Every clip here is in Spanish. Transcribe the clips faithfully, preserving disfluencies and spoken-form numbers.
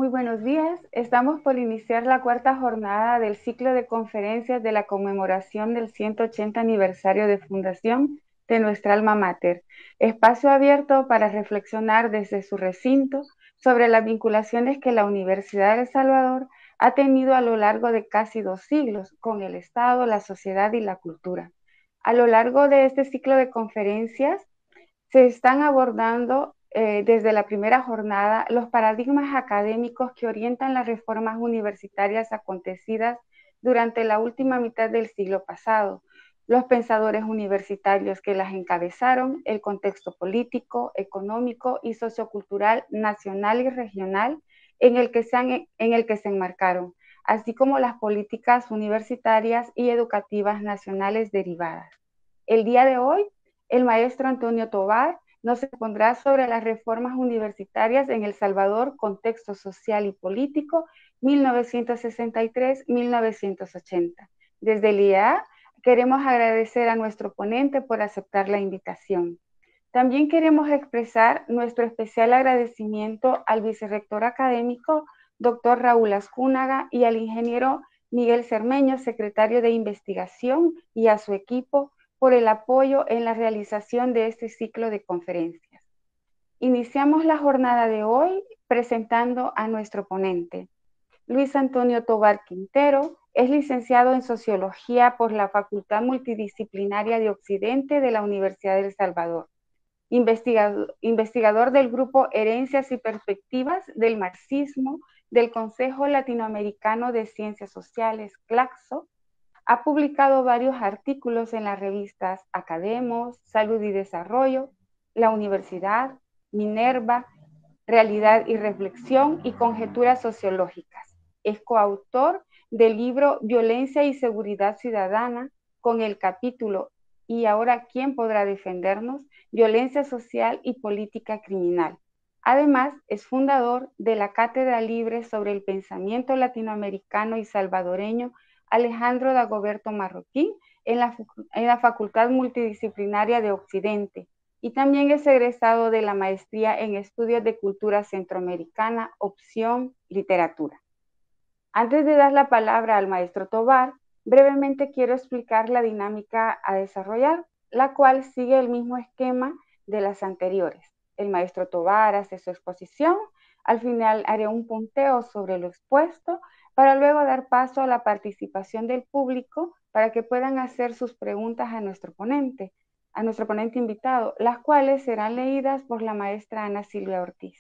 Muy buenos días. Estamos por iniciar la cuarta jornada del ciclo de conferencias de la conmemoración del ciento ochenta aniversario de fundación de nuestra alma mater, espacio abierto para reflexionar desde su recinto sobre las vinculaciones que la Universidad de El Salvador ha tenido a lo largo de casi dos siglos con el Estado, la sociedad y la cultura. A lo largo de este ciclo de conferencias se están abordando eh, desde la primera jornada los paradigmas académicos que orientan las reformas universitarias acontecidas durante la última mitad del siglo pasado, los pensadores universitarios que las encabezaron, el contexto político, económico y sociocultural nacional y regional en el que se, han, en el que se enmarcaron, así como las políticas universitarias y educativas nacionales derivadas. El día de hoy, el maestro Antonio Tovar nos expondrá sobre las reformas universitarias en El Salvador, contexto social y político, mil novecientos sesenta y tres a mil novecientos ochenta. Desde el I E A queremos agradecer a nuestro ponente por aceptar la invitación. También queremos expresar nuestro especial agradecimiento al vicerrector académico, doctor Raúl Azcúnaga, y al ingeniero Miguel Cermeño, secretario de investigación, y a su equipo, por el apoyo en la realización de este ciclo de conferencias. Iniciamos la jornada de hoy presentando a nuestro ponente. Luis Antonio Tovar Quintero es licenciado en Sociología por la Facultad Multidisciplinaria de Occidente de la Universidad de El Salvador. Investigador, investigador del grupo Herencias y Perspectivas del Marxismo del Consejo Latinoamericano de Ciencias Sociales, CLACSO. Ha publicado varios artículos en las revistas Academos, Salud y Desarrollo, La Universidad, Minerva, Realidad y Reflexión y Conjeturas Sociológicas. Es coautor del libro Violencia y Seguridad Ciudadana con el capítulo ¿Y ahora quién podrá defendernos? Violencia social y política criminal. Además, es fundador de la Cátedra Libre sobre el Pensamiento Latinoamericano y Salvadoreño Alejandro Dagoberto Marroquín en la, en la Facultad Multidisciplinaria de Occidente, y también es egresado de la Maestría en Estudios de Cultura Centroamericana, opción Literatura. Antes de dar la palabra al maestro Tovar, brevemente quiero explicar la dinámica a desarrollar, la cual sigue el mismo esquema de las anteriores. El maestro Tovar hace su exposición, al final haré un punteo sobre lo expuesto, para luego dar paso a la participación del público para que puedan hacer sus preguntas a nuestro ponente, a nuestro ponente invitado, las cuales serán leídas por la maestra Ana Silvia Ortiz.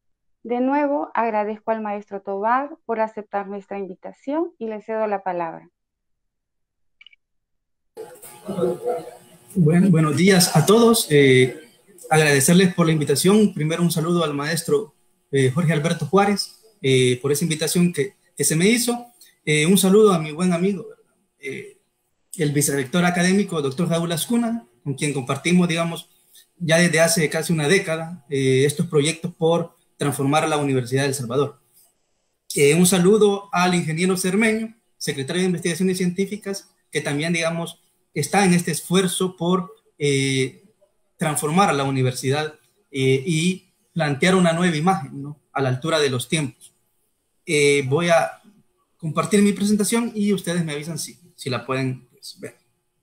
De nuevo, agradezco al maestro Tovar por aceptar nuestra invitación y le cedo la palabra. Bueno, buenos días a todos. Eh, agradecerles por la invitación. Primero un saludo al maestro eh, Jorge Alberto Juárez eh, por esa invitación que, que se me hizo. Eh, un saludo a mi buen amigo, eh, el vicerrector académico, doctor Raúl Azcúnaga, con quien compartimos, digamos, ya desde hace casi una década eh, estos proyectos por transformar a la Universidad de El Salvador. Eh, un saludo al ingeniero Cermeño, secretario de Investigaciones Científicas, que también, digamos, está en este esfuerzo por eh, transformar a la universidad eh, y plantear una nueva imagen, ¿no?, a la altura de los tiempos. Eh, voy a compartir mi presentación y ustedes me avisan si, si la pueden, pues, ver.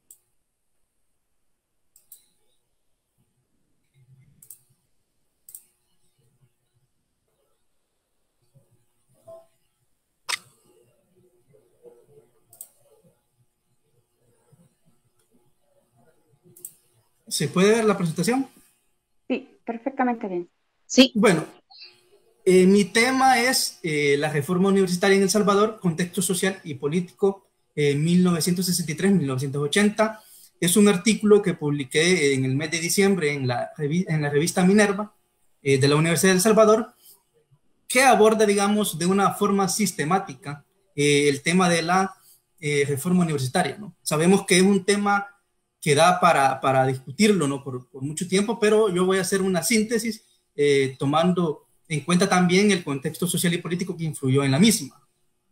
¿Se puede ver la presentación? Sí, perfectamente bien. Sí. Bueno, eh, mi tema es eh, la reforma universitaria en El Salvador, contexto social y político, eh, mil novecientos sesenta y tres a mil novecientos ochenta. Es un artículo que publiqué en el mes de diciembre en la, en la revista Minerva eh, de la Universidad de El Salvador, que aborda, digamos, de una forma sistemática eh, el tema de la eh, reforma universitaria, ¿no? Sabemos que es un tema que da para, para discutirlo, ¿no?, por, por mucho tiempo, pero yo voy a hacer una síntesis eh, tomando en cuenta también el contexto social y político que influyó en la misma.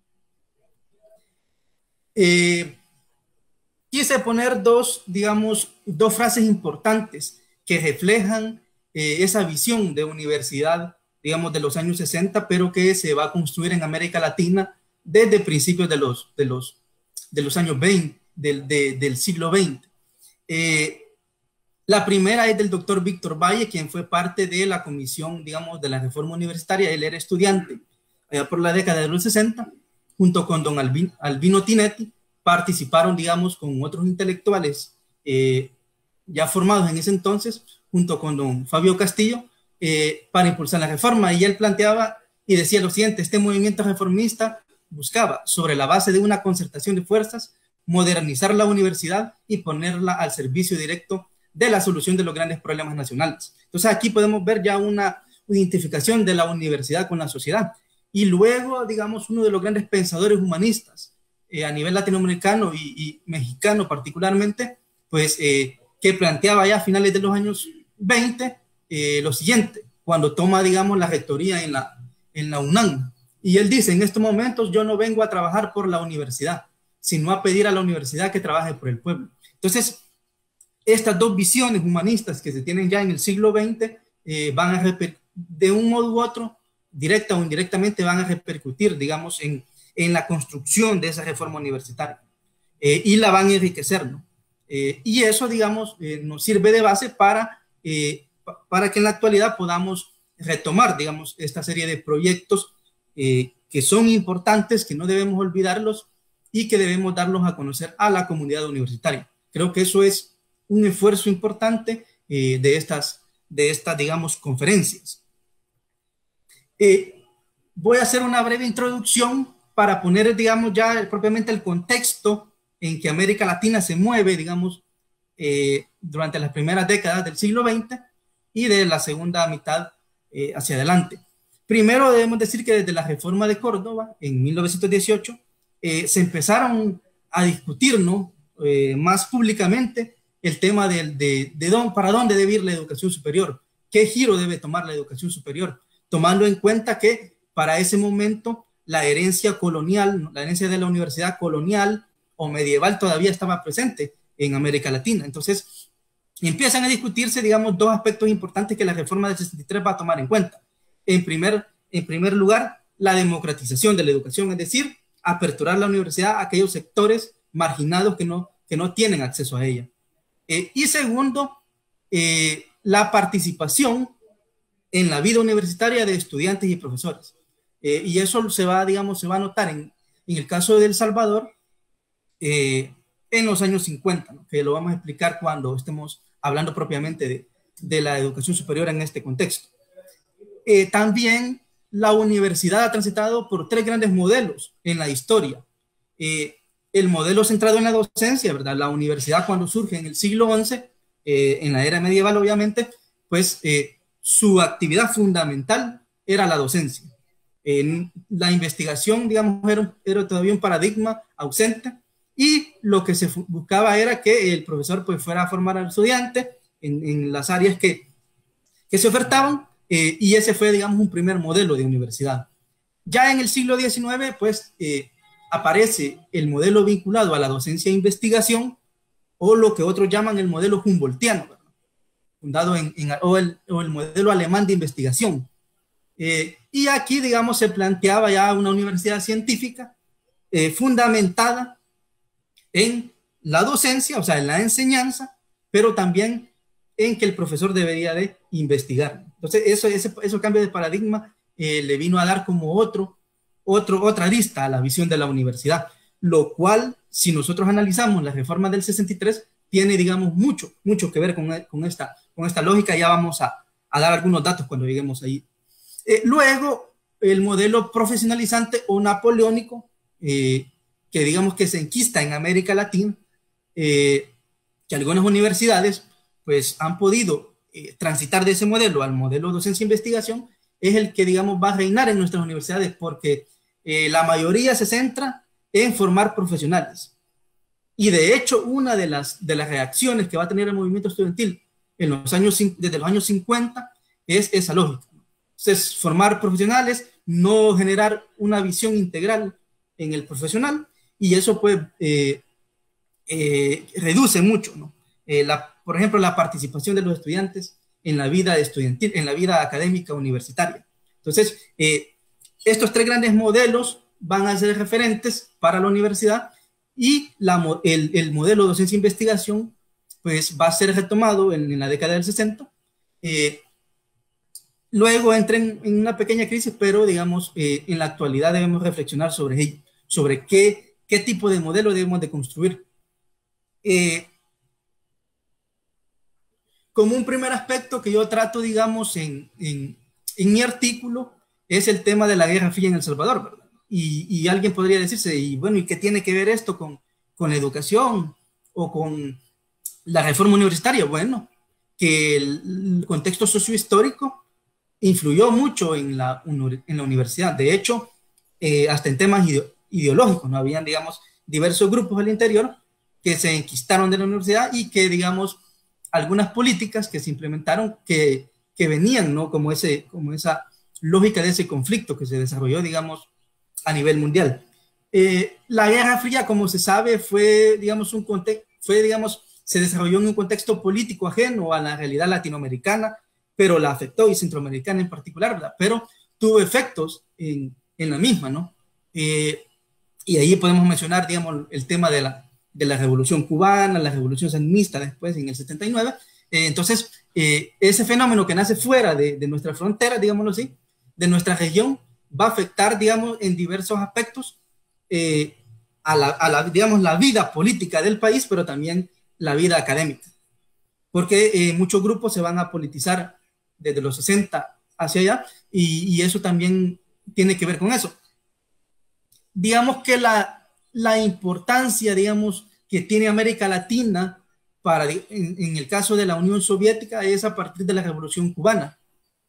Eh, quise poner dos, digamos, dos frases importantes que reflejan eh, esa visión de universidad, digamos, de los años sesenta, pero que se va a construir en América Latina desde principios de los, de los, de los años veinte, del, de, del siglo veinte. Eh, la primera es del doctor Víctor Valle, quien fue parte de la comisión, digamos, de la reforma universitaria. Él era estudiante allá por la década de los sesenta, junto con don Albino, Albino Tinetti, participaron, digamos, con otros intelectuales eh, ya formados en ese entonces, junto con don Fabio Castillo, eh, para impulsar la reforma. Y él planteaba y decía lo siguiente: este movimiento reformista buscaba, sobre la base de una concertación de fuerzas, modernizar la universidad y ponerla al servicio directo de la solución de los grandes problemas nacionales. Entonces aquí podemos ver ya una identificación de la universidad con la sociedad. Y luego, digamos, uno de los grandes pensadores humanistas eh, a nivel latinoamericano y, y mexicano particularmente, pues eh, que planteaba ya a finales de los años veinte eh, lo siguiente, cuando toma, digamos, la rectoría en la, en la UNAM. Y él dice: en estos momentos yo no vengo a trabajar por la universidad, sino a pedir a la universidad que trabaje por el pueblo. Entonces, estas dos visiones humanistas que se tienen ya en el siglo veinte eh, van a repercutir de un modo u otro, directa o indirectamente, van a repercutir, digamos, en, en la construcción de esa reforma universitaria eh, y la van a enriquecer, ¿no? Eh, y eso, digamos, eh, nos sirve de base para, eh, para que en la actualidad podamos retomar, digamos, esta serie de proyectos eh, que son importantes, que no debemos olvidarlos y que debemos darlos a conocer a la comunidad universitaria. Creo que eso es un esfuerzo importante eh, de, estas, de estas, digamos, conferencias. Eh, voy a hacer una breve introducción para poner, digamos, ya propiamente el contexto en que América Latina se mueve, digamos, eh, durante las primeras décadas del siglo veinte y de la segunda mitad eh, hacia adelante. Primero debemos decir que desde la reforma de Córdoba, en mil novecientos dieciocho, eh, se empezaron a discutir, ¿no? eh, más públicamente el tema de, de, de don, para dónde debe ir la educación superior, qué giro debe tomar la educación superior, tomando en cuenta que para ese momento la herencia colonial, la herencia de la universidad colonial o medieval todavía estaba presente en América Latina. Entonces empiezan a discutirse, digamos, dos aspectos importantes que la reforma del sesenta y tres va a tomar en cuenta. En primer, en primer lugar, la democratización de la educación, es decir, aperturar la universidad a aquellos sectores marginados que no, que no tienen acceso a ella. Eh, y segundo, eh, la participación en la vida universitaria de estudiantes y profesores. Eh, y eso se va, digamos, se va a notar en, en el caso de El Salvador eh, en los años cincuenta, ¿no? Que lo vamos a explicar cuando estemos hablando propiamente de, de la educación superior en este contexto. Eh, también la universidad ha transitado por tres grandes modelos en la historia. Eh, el modelo centrado en la docencia, ¿verdad? La universidad, cuando surge en el siglo once, eh, en la era medieval obviamente, pues eh, su actividad fundamental era la docencia. Eh, la investigación, digamos, era, era todavía un paradigma ausente, y lo que se buscaba era que el profesor pues fuera a formar al estudiante en, en las áreas que, que se ofertaban, eh, y ese fue, digamos, un primer modelo de universidad. Ya en el siglo diecinueve, pues, eh, aparece el modelo vinculado a la docencia e investigación, o lo que otros llaman el modelo humboldtiano, ¿verdad? Fundado en, en o, el, o el modelo alemán de investigación. Eh, y aquí, digamos, se planteaba ya una universidad científica eh, fundamentada en la docencia, o sea, en la enseñanza, pero también en que el profesor debería de investigar. Entonces, eso, ese, ese cambio de paradigma eh, le vino a dar como otro, otro, otra arista a la visión de la universidad, lo cual, si nosotros analizamos la reforma del sesenta y tres, tiene, digamos, mucho, mucho que ver con, con, esta, con esta lógica. Ya vamos a, a dar algunos datos cuando lleguemos ahí. Eh, luego, el modelo profesionalizante o napoleónico, eh, que digamos que se enquista en América Latina, eh, que algunas universidades pues han podido eh, transitar de ese modelo al modelo docencia-investigación, es el que, digamos, va a reinar en nuestras universidades, porque eh, la mayoría se centra en formar profesionales. Y de hecho, una de las, de las reacciones que va a tener el movimiento estudiantil en los años, desde los años cincuenta es esa lógica. Entonces, formar profesionales, no generar una visión integral en el profesional, y eso pues eh, eh, reduce mucho, ¿no? Eh, la, por ejemplo, la participación de los estudiantes en la vida estudiantil, en la vida académica universitaria. Entonces, eh, estos tres grandes modelos van a ser referentes para la universidad y la, el, el modelo de docencia-investigación pues va a ser retomado en, en la década del sesenta. Eh, luego entra en, en una pequeña crisis, pero digamos, eh, en la actualidad debemos reflexionar sobre ello, sobre qué, qué tipo de modelo debemos de construir. Eh, como un primer aspecto que yo trato, digamos, en, en, en mi artículo, es el tema de la Guerra Fría en El Salvador, ¿verdad? Y, y alguien podría decirse, y bueno, ¿y qué tiene que ver esto con, con la educación o con la reforma universitaria? Bueno, que el, el contexto sociohistórico influyó mucho en la, en la universidad. De hecho, eh, hasta en temas ide ideológicos, ¿no? Habían, digamos, diversos grupos al interior que se enquistaron de la universidad y que, digamos, algunas políticas que se implementaron que, que venían, ¿no? Como, ese, como esa lógica de ese conflicto que se desarrolló, digamos, a nivel mundial. Eh, la Guerra Fría, como se sabe, fue, digamos, un contexto, fue, digamos, se desarrolló en un contexto político ajeno a la realidad latinoamericana, pero la afectó, y centroamericana en particular, ¿verdad? Pero tuvo efectos en, en la misma, ¿no? Eh, y ahí podemos mencionar, digamos, el tema de la, de la Revolución Cubana, la Revolución Sandinista después en el setenta y nueve. Eh, entonces, eh, ese fenómeno que nace fuera de, de nuestra frontera, digámoslo así, de nuestra región, va a afectar, digamos, en diversos aspectos eh, a, la, a la, digamos, la vida política del país, pero también la vida académica. Porque eh, muchos grupos se van a politizar desde los sesenta hacia allá, y, y eso también tiene que ver con eso. Digamos que la, la importancia, digamos, que tiene América Latina para, en, en el caso de la Unión Soviética, es a partir de la Revolución Cubana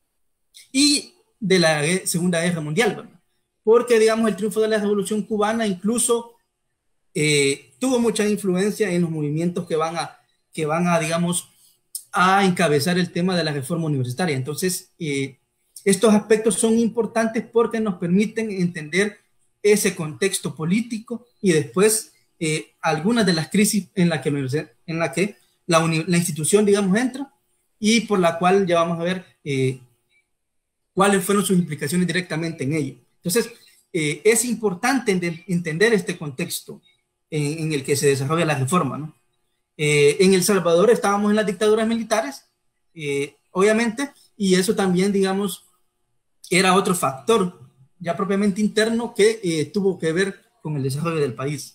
y de la Segunda Guerra Mundial, ¿verdad? Porque, digamos, el triunfo de la Revolución Cubana incluso eh, tuvo mucha influencia en los movimientos que van a, que van a, digamos, a encabezar el tema de la reforma universitaria. Entonces, eh, estos aspectos son importantes porque nos permiten entender ese contexto político y después eh, algunas de las crisis en la que, en la, que la, la institución, digamos, entra y por la cual ya vamos a ver eh, cuáles fueron sus implicaciones directamente en ello. Entonces, eh, es importante ent entender este contexto en, en el que se desarrolla la reforma, ¿no? Eh, en El Salvador estábamos en las dictaduras militares, eh, obviamente, y eso también, digamos, era otro factor ya propiamente interno que eh, tuvo que ver con el desarrollo del país.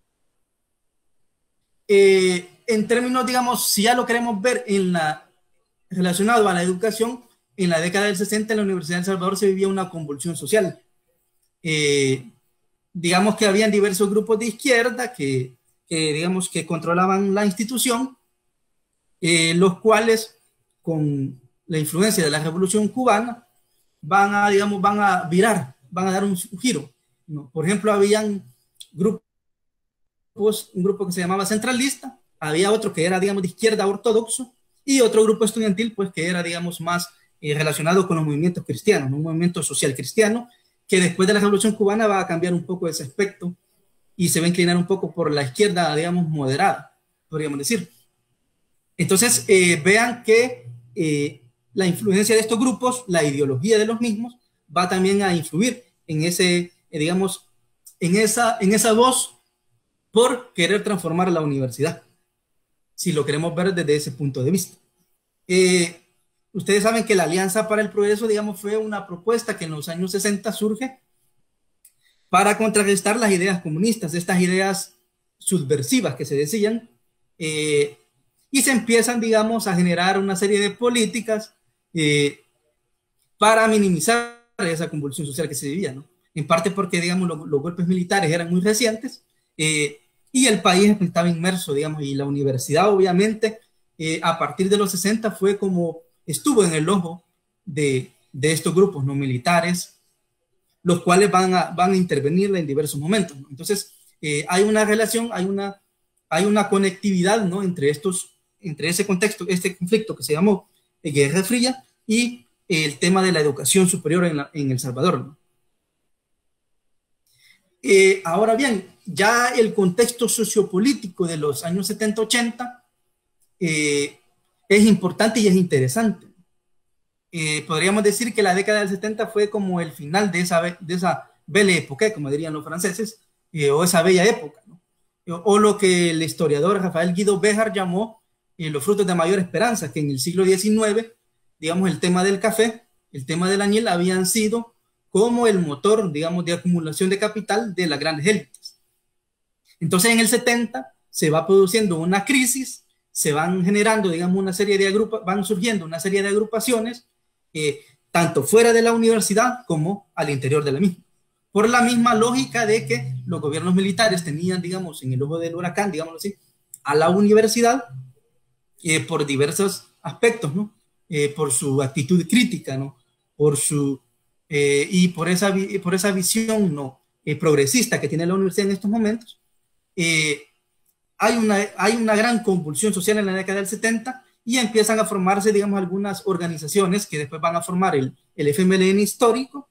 Eh, en términos, digamos, si ya lo queremos ver en la, relacionado a la educación, en la década del sesenta en la Universidad de El Salvador se vivía una convulsión social. Eh, digamos que habían diversos grupos de izquierda que, que digamos, que controlaban la institución, eh, los cuales, con la influencia de la Revolución Cubana, van a, digamos, van a virar, van a dar un, un giro, ¿no? Por ejemplo, habían grupos, un grupo que se llamaba centralista, había otro que era, digamos, de izquierda ortodoxo, y otro grupo estudiantil, pues, que era, digamos, más eh, relacionado con los movimientos cristianos, ¿no? Un movimiento social cristiano, que después de la Revolución Cubana va a cambiar un poco ese aspecto, y se va a inclinar un poco por la izquierda, digamos, moderada, podríamos decir. Entonces, eh, vean que eh, la influencia de estos grupos, la ideología de los mismos, va también a influir en ese, eh, digamos, en esa, en esa voz por querer transformar la universidad, si lo queremos ver desde ese punto de vista. Eh, ustedes saben que la Alianza para el Progreso, digamos, fue una propuesta que en los años sesenta surge para contrarrestar las ideas comunistas, estas ideas subversivas que se decían, eh, y se empiezan, digamos, a generar una serie de políticas eh, para minimizar esa convulsión social que se vivía, ¿no? En parte porque, digamos, lo, los golpes militares eran muy recientes eh, y el país estaba inmerso, digamos, y la universidad, obviamente, eh, a partir de los sesenta fue como estuvo en el ojo de, de estos grupos no militares, los cuales van a, van a intervenir en diversos momentos, ¿no? Entonces, eh, hay una relación, hay una, hay una conectividad, ¿no? entre estos, entre ese contexto, este conflicto que se llamó eh, Guerra Fría y eh, el tema de la educación superior en, la, en El Salvador, ¿no? Eh, ahora bien, ya el contexto sociopolítico de los años setenta ochenta eh, es importante y es interesante, eh, podríamos decir que la década del setenta fue como el final de esa, de esa belle époque, como dirían los franceses, eh, o esa bella época, ¿no? O lo que el historiador Rafael Guido Béjar llamó eh, los frutos de mayor esperanza, que en el siglo diecinueve, digamos, el tema del café, el tema del añil habían sido como el motor, digamos, de acumulación de capital de las grandes élites. Entonces, en el setenta se va produciendo una crisis, se van generando, digamos, una serie de agrupa van surgiendo una serie de agrupaciones, eh, tanto fuera de la universidad como al interior de la misma. Por la misma lógica de que los gobiernos militares tenían, digamos, en el ojo del huracán, digamos así, a la universidad eh, por diversos aspectos, ¿no? Eh, por su actitud crítica, ¿no? Por su, eh, y por esa, por esa visión, ¿no? eh, progresista que tiene la universidad en estos momentos, eh, hay, una, hay una gran convulsión social en la década del setenta y empiezan a formarse, digamos, algunas organizaciones que después van a formar el, el F M L N histórico.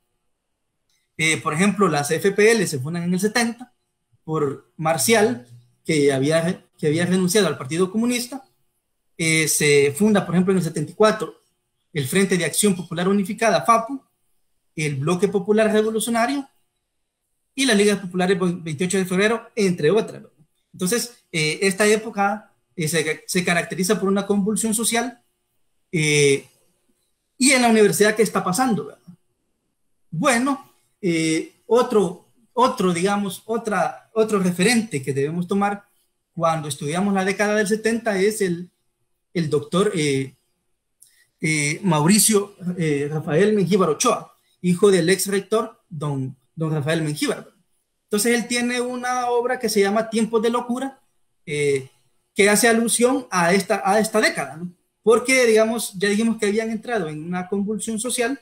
Eh, por ejemplo, las F P L se fundan en el setenta por Marcial, que había, que había renunciado al Partido Comunista. Eh, se funda, por ejemplo, en el setenta y cuatro el Frente de Acción Popular Unificada, FAPU, el Bloque Popular Revolucionario y la Liga Popular del veintiocho de febrero, entre otras. Entonces, eh, esta época eh, se, se caracteriza por una convulsión social. Eh, y en la universidad, ¿qué está pasando? ¿Verdad? Bueno, Eh, otro, otro, digamos, otra, otro referente que debemos tomar cuando estudiamos la década del setenta es el, el doctor eh, eh, Mauricio eh, Rafael Mengíbar Ochoa, hijo del ex rector don, don Rafael Mengíbar. Entonces él tiene una obra que se llama Tiempos de Locura, eh, que hace alusión a esta, a esta década, ¿no? Porque, digamos, ya dijimos que habían entrado en una convulsión social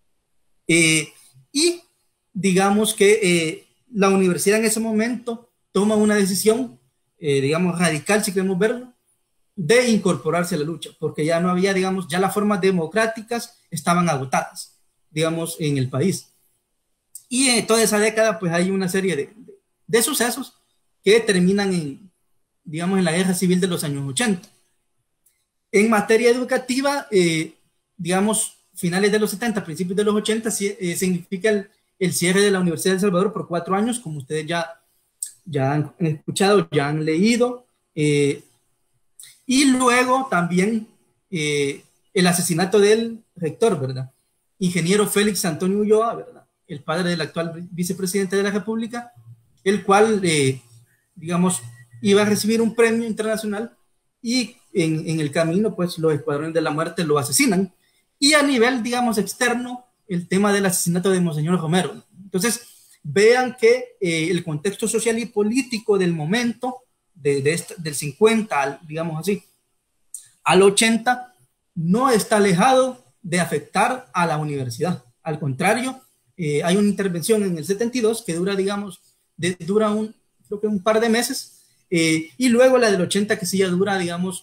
eh, y digamos que eh, la universidad en ese momento toma una decisión, eh, digamos, radical, si queremos verlo, de incorporarse a la lucha, porque ya no había, digamos, ya las formas democráticas estaban agotadas, digamos, en el país. Y en toda esa década, pues hay una serie de, de, de sucesos que terminan en, digamos, en la guerra civil de los años ochenta. En materia educativa, eh, digamos, finales de los setenta, principios de los ochenta, eh, significa el el cierre de la Universidad de El Salvador por cuatro años, como ustedes ya, ya han escuchado, ya han leído, eh, y luego también eh, el asesinato del rector, ¿verdad? Ingeniero Félix Antonio Ulloa, ¿verdad? El padre del actual vicepresidente de la República, el cual, eh, digamos, iba a recibir un premio internacional y en, en el camino, pues, los escuadrones de la muerte lo asesinan. Y a nivel, digamos, externo, el tema del asesinato de Monseñor Romero. Entonces, vean que eh, el contexto social y político del momento, de, de este, del cincuenta, al, digamos así, al ochenta, no está alejado de afectar a la universidad. Al contrario, eh, hay una intervención en el setenta y dos que dura, digamos, de, dura un, creo que un par de meses, eh, y luego la del ochenta que sí ya dura, digamos,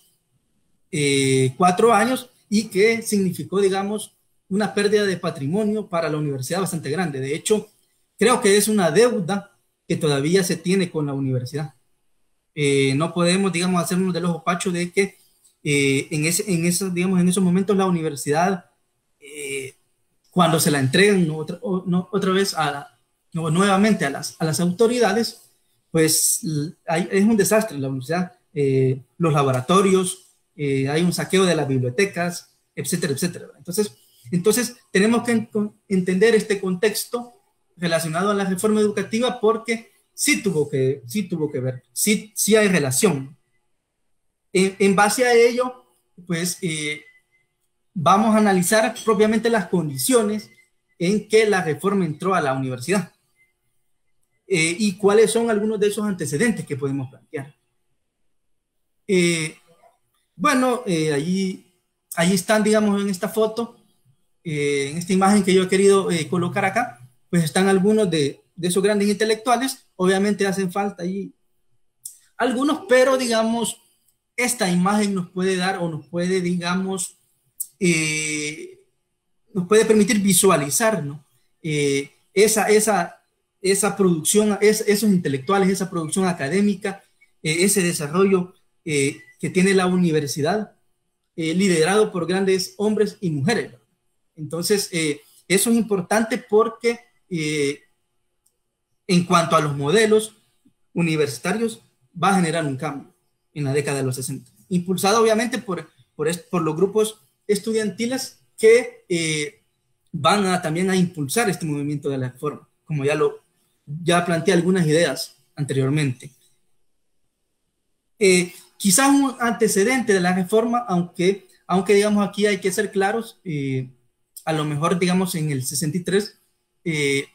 eh, cuatro años y que significó, digamos, una pérdida de patrimonio para la universidad bastante grande. De hecho, creo que es una deuda que todavía se tiene con la universidad. Eh, no podemos, digamos, hacernos de los opachos de que eh, en, ese, en, esos, digamos, en esos momentos la universidad, eh, cuando se la entregan ¿no? otra, no, otra vez a la, no, nuevamente a las, a las autoridades, pues hay, es un desastre la universidad. Eh, los laboratorios, eh, hay un saqueo de las bibliotecas, etcétera, etcétera. Entonces, Entonces, tenemos que entender este contexto relacionado a la reforma educativa porque sí tuvo que, sí tuvo que ver, sí, sí hay relación. En, en base a ello, pues, eh, vamos a analizar propiamente las condiciones en que la reforma entró a la universidad eh, y cuáles son algunos de esos antecedentes que podemos plantear. Eh, bueno, eh, allí, allí están, digamos, en esta foto, Eh, en esta imagen que yo he querido eh, colocar acá, pues están algunos de, de esos grandes intelectuales. Obviamente hacen falta ahí algunos, pero digamos, esta imagen nos puede dar o nos puede, digamos, eh, nos puede permitir visualizar, ¿no? Eh, esa, esa, esa producción, es, esos intelectuales, esa producción académica, eh, ese desarrollo eh, que tiene la universidad, eh, liderado por grandes hombres y mujeres, ¿no? Entonces, eh, eso es importante porque eh, en cuanto a los modelos universitarios, va a generar un cambio en la década de los sesenta, impulsado obviamente por, por, por los grupos estudiantiles que eh, van a, también a impulsar este movimiento de la reforma, como ya, lo, ya planteé algunas ideas anteriormente. Eh, quizás un antecedente de la reforma, aunque, aunque digamos aquí hay que ser claros, eh, a lo mejor digamos en el sesenta y tres, eh,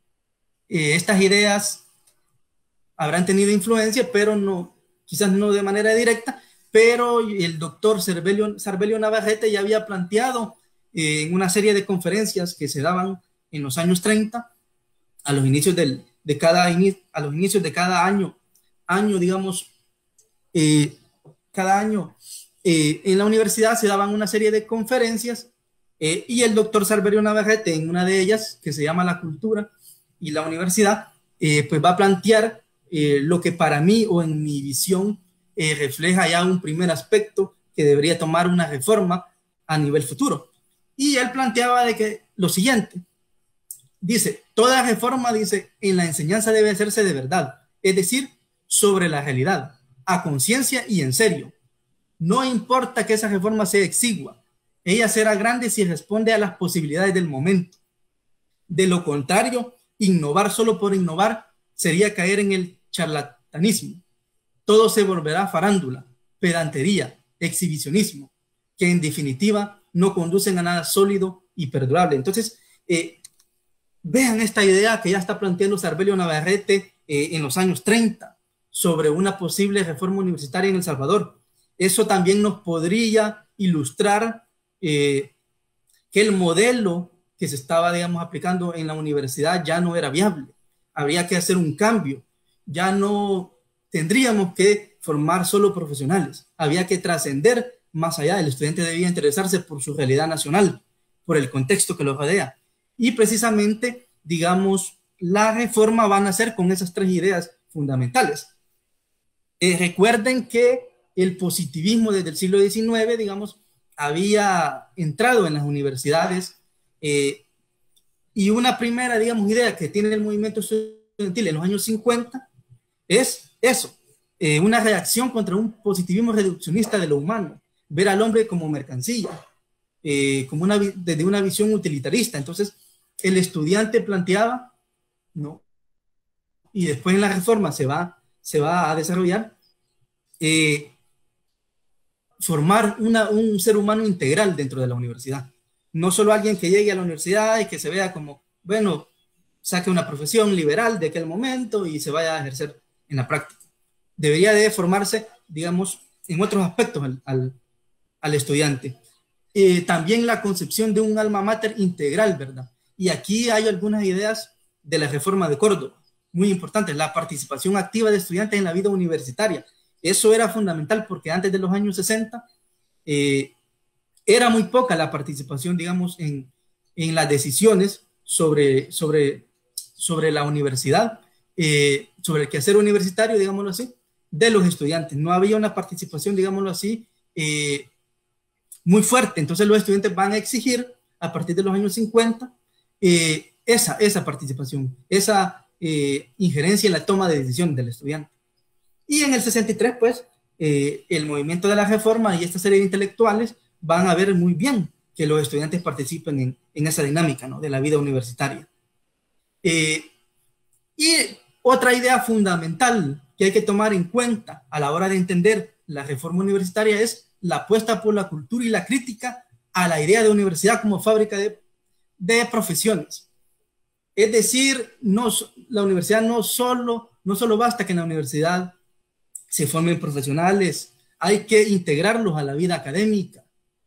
eh, estas ideas habrán tenido influencia, pero no, quizás no de manera directa, pero el doctor Sarbelio, Sarbelio Navarrete ya había planteado eh, en una serie de conferencias que se daban en los años treinta, a los inicios, del, de, cada, a los inicios de cada año, año digamos, eh, cada año eh, en la universidad se daban una serie de conferencias eh, y el doctor Sarbelio Navarrete en una de ellas, que se llama La Cultura y la Universidad, eh, pues va a plantear eh, lo que para mí o en mi visión eh, refleja ya un primer aspecto que debería tomar una reforma a nivel futuro. Y él planteaba de que lo siguiente, dice, toda reforma, dice, en la enseñanza debe hacerse de verdad, es decir, sobre la realidad, a conciencia y en serio. No importa que esa reforma sea exigua, ella será grande si responde a las posibilidades del momento. De lo contrario, innovar solo por innovar sería caer en el charlatanismo. Todo se volverá farándula, pedantería, exhibicionismo, que en definitiva no conducen a nada sólido y perdurable. Entonces, eh, vean esta idea que ya está planteando Sarbelio Navarrete eh, en los años treinta sobre una posible reforma universitaria en El Salvador. Eso también nos podría ilustrar eh, que el modelo que se estaba, digamos, aplicando en la universidad ya no era viable. Habría que hacer un cambio. Ya no tendríamos que formar solo profesionales. Había que trascender más allá. El estudiante debía interesarse por su realidad nacional, por el contexto que lo rodea. Y precisamente, digamos, la reforma van a ser con esas tres ideas fundamentales. Eh, recuerden que el positivismo desde el siglo diecinueve, digamos, había entrado en las universidades eh, y una primera, digamos, idea que tiene el movimiento estudiantil en los años cincuenta es eso, eh, una reacción contra un positivismo reduccionista de lo humano, ver al hombre como mercancía, eh, como una, desde una visión utilitarista. Entonces, el estudiante planteaba, ¿no? Y después en la reforma se va, se va a desarrollar, eh, formar una, un ser humano integral dentro de la universidad. No solo alguien que llegue a la universidad y que se vea como, bueno, saque una profesión liberal de aquel momento y se vaya a ejercer en la práctica. Debería de formarse, digamos, en otros aspectos al, al, al estudiante. Eh, también la concepción de un alma mater integral, ¿verdad? Y aquí hay algunas ideas de la reforma de Córdoba, muy importantes, la participación activa de estudiantes en la vida universitaria. Eso era fundamental porque antes de los años sesenta eh, era muy poca la participación, digamos, en, en las decisiones sobre, sobre, sobre la universidad, eh, sobre el quehacer universitario, digámoslo así, de los estudiantes. No había una participación, digámoslo así, eh, muy fuerte. Entonces los estudiantes van a exigir a partir de los años cincuenta eh, esa, esa participación, esa eh, injerencia en la toma de decisiones del estudiante. Y en el sesenta y tres, pues, eh, el movimiento de la reforma y esta serie de intelectuales van a ver muy bien que los estudiantes participen en, en esa dinámica, ¿no?, de la vida universitaria. Eh, y otra idea fundamental que hay que tomar en cuenta a la hora de entender la reforma universitaria es la apuesta por la cultura y la crítica a la idea de universidad como fábrica de, de profesiones. Es decir, no, la universidad no solo, no solo basta que en la universidad se formen profesionales, hay que integrarlos a la vida académica.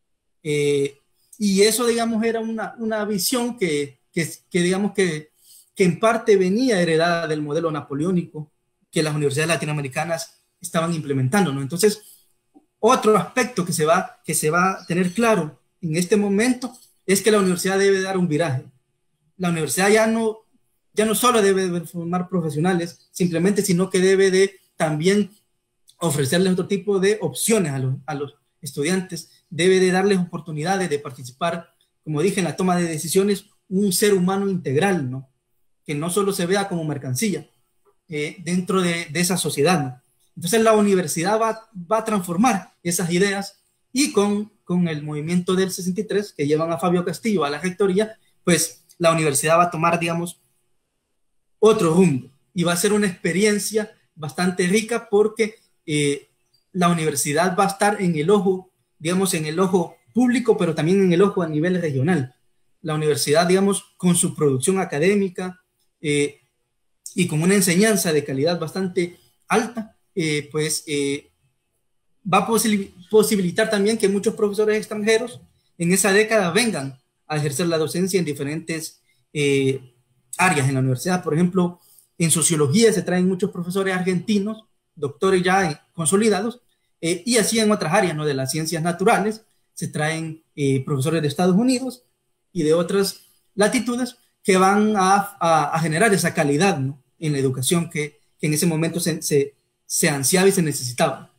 Eh, y eso, digamos, era una, una visión que, que, que digamos, que, que en parte venía heredada del modelo napoleónico que las universidades latinoamericanas estaban implementando, ¿no? Entonces, otro aspecto que se, va, que se va a tener claro en este momento es que la universidad debe dar un viraje. La universidad ya no, ya no solo debe formar profesionales, simplemente, sino que debe de también ofrecerles otro tipo de opciones a los, a los estudiantes, debe de darles oportunidades de participar como dije, en la toma de decisiones, un ser humano integral, ¿no? Que no solo se vea como mercancía eh, dentro de, de esa sociedad, ¿no? Entonces la universidad va, va a transformar esas ideas y con, con el movimiento del sesenta y tres que llevan a Fabio Castillo a la rectoría, pues la universidad va a tomar, digamos, otro rumbo y va a ser una experiencia bastante rica porque eh, la universidad va a estar en el ojo, digamos, en el ojo público, pero también en el ojo a nivel regional. La universidad, digamos, con su producción académica eh, y con una enseñanza de calidad bastante alta, eh, pues eh, va a posibil posibilitar también que muchos profesores extranjeros en esa década vengan a ejercer la docencia en diferentes eh, áreas en la universidad. Por ejemplo, en sociología se traen muchos profesores argentinos, doctores ya consolidados, eh, y así en otras áreas, ¿no? De las ciencias naturales se traen eh, profesores de Estados Unidos y de otras latitudes que van a, a, a generar esa calidad, ¿no? En la educación que, que en ese momento se, se, se ansiaba y se necesitaba.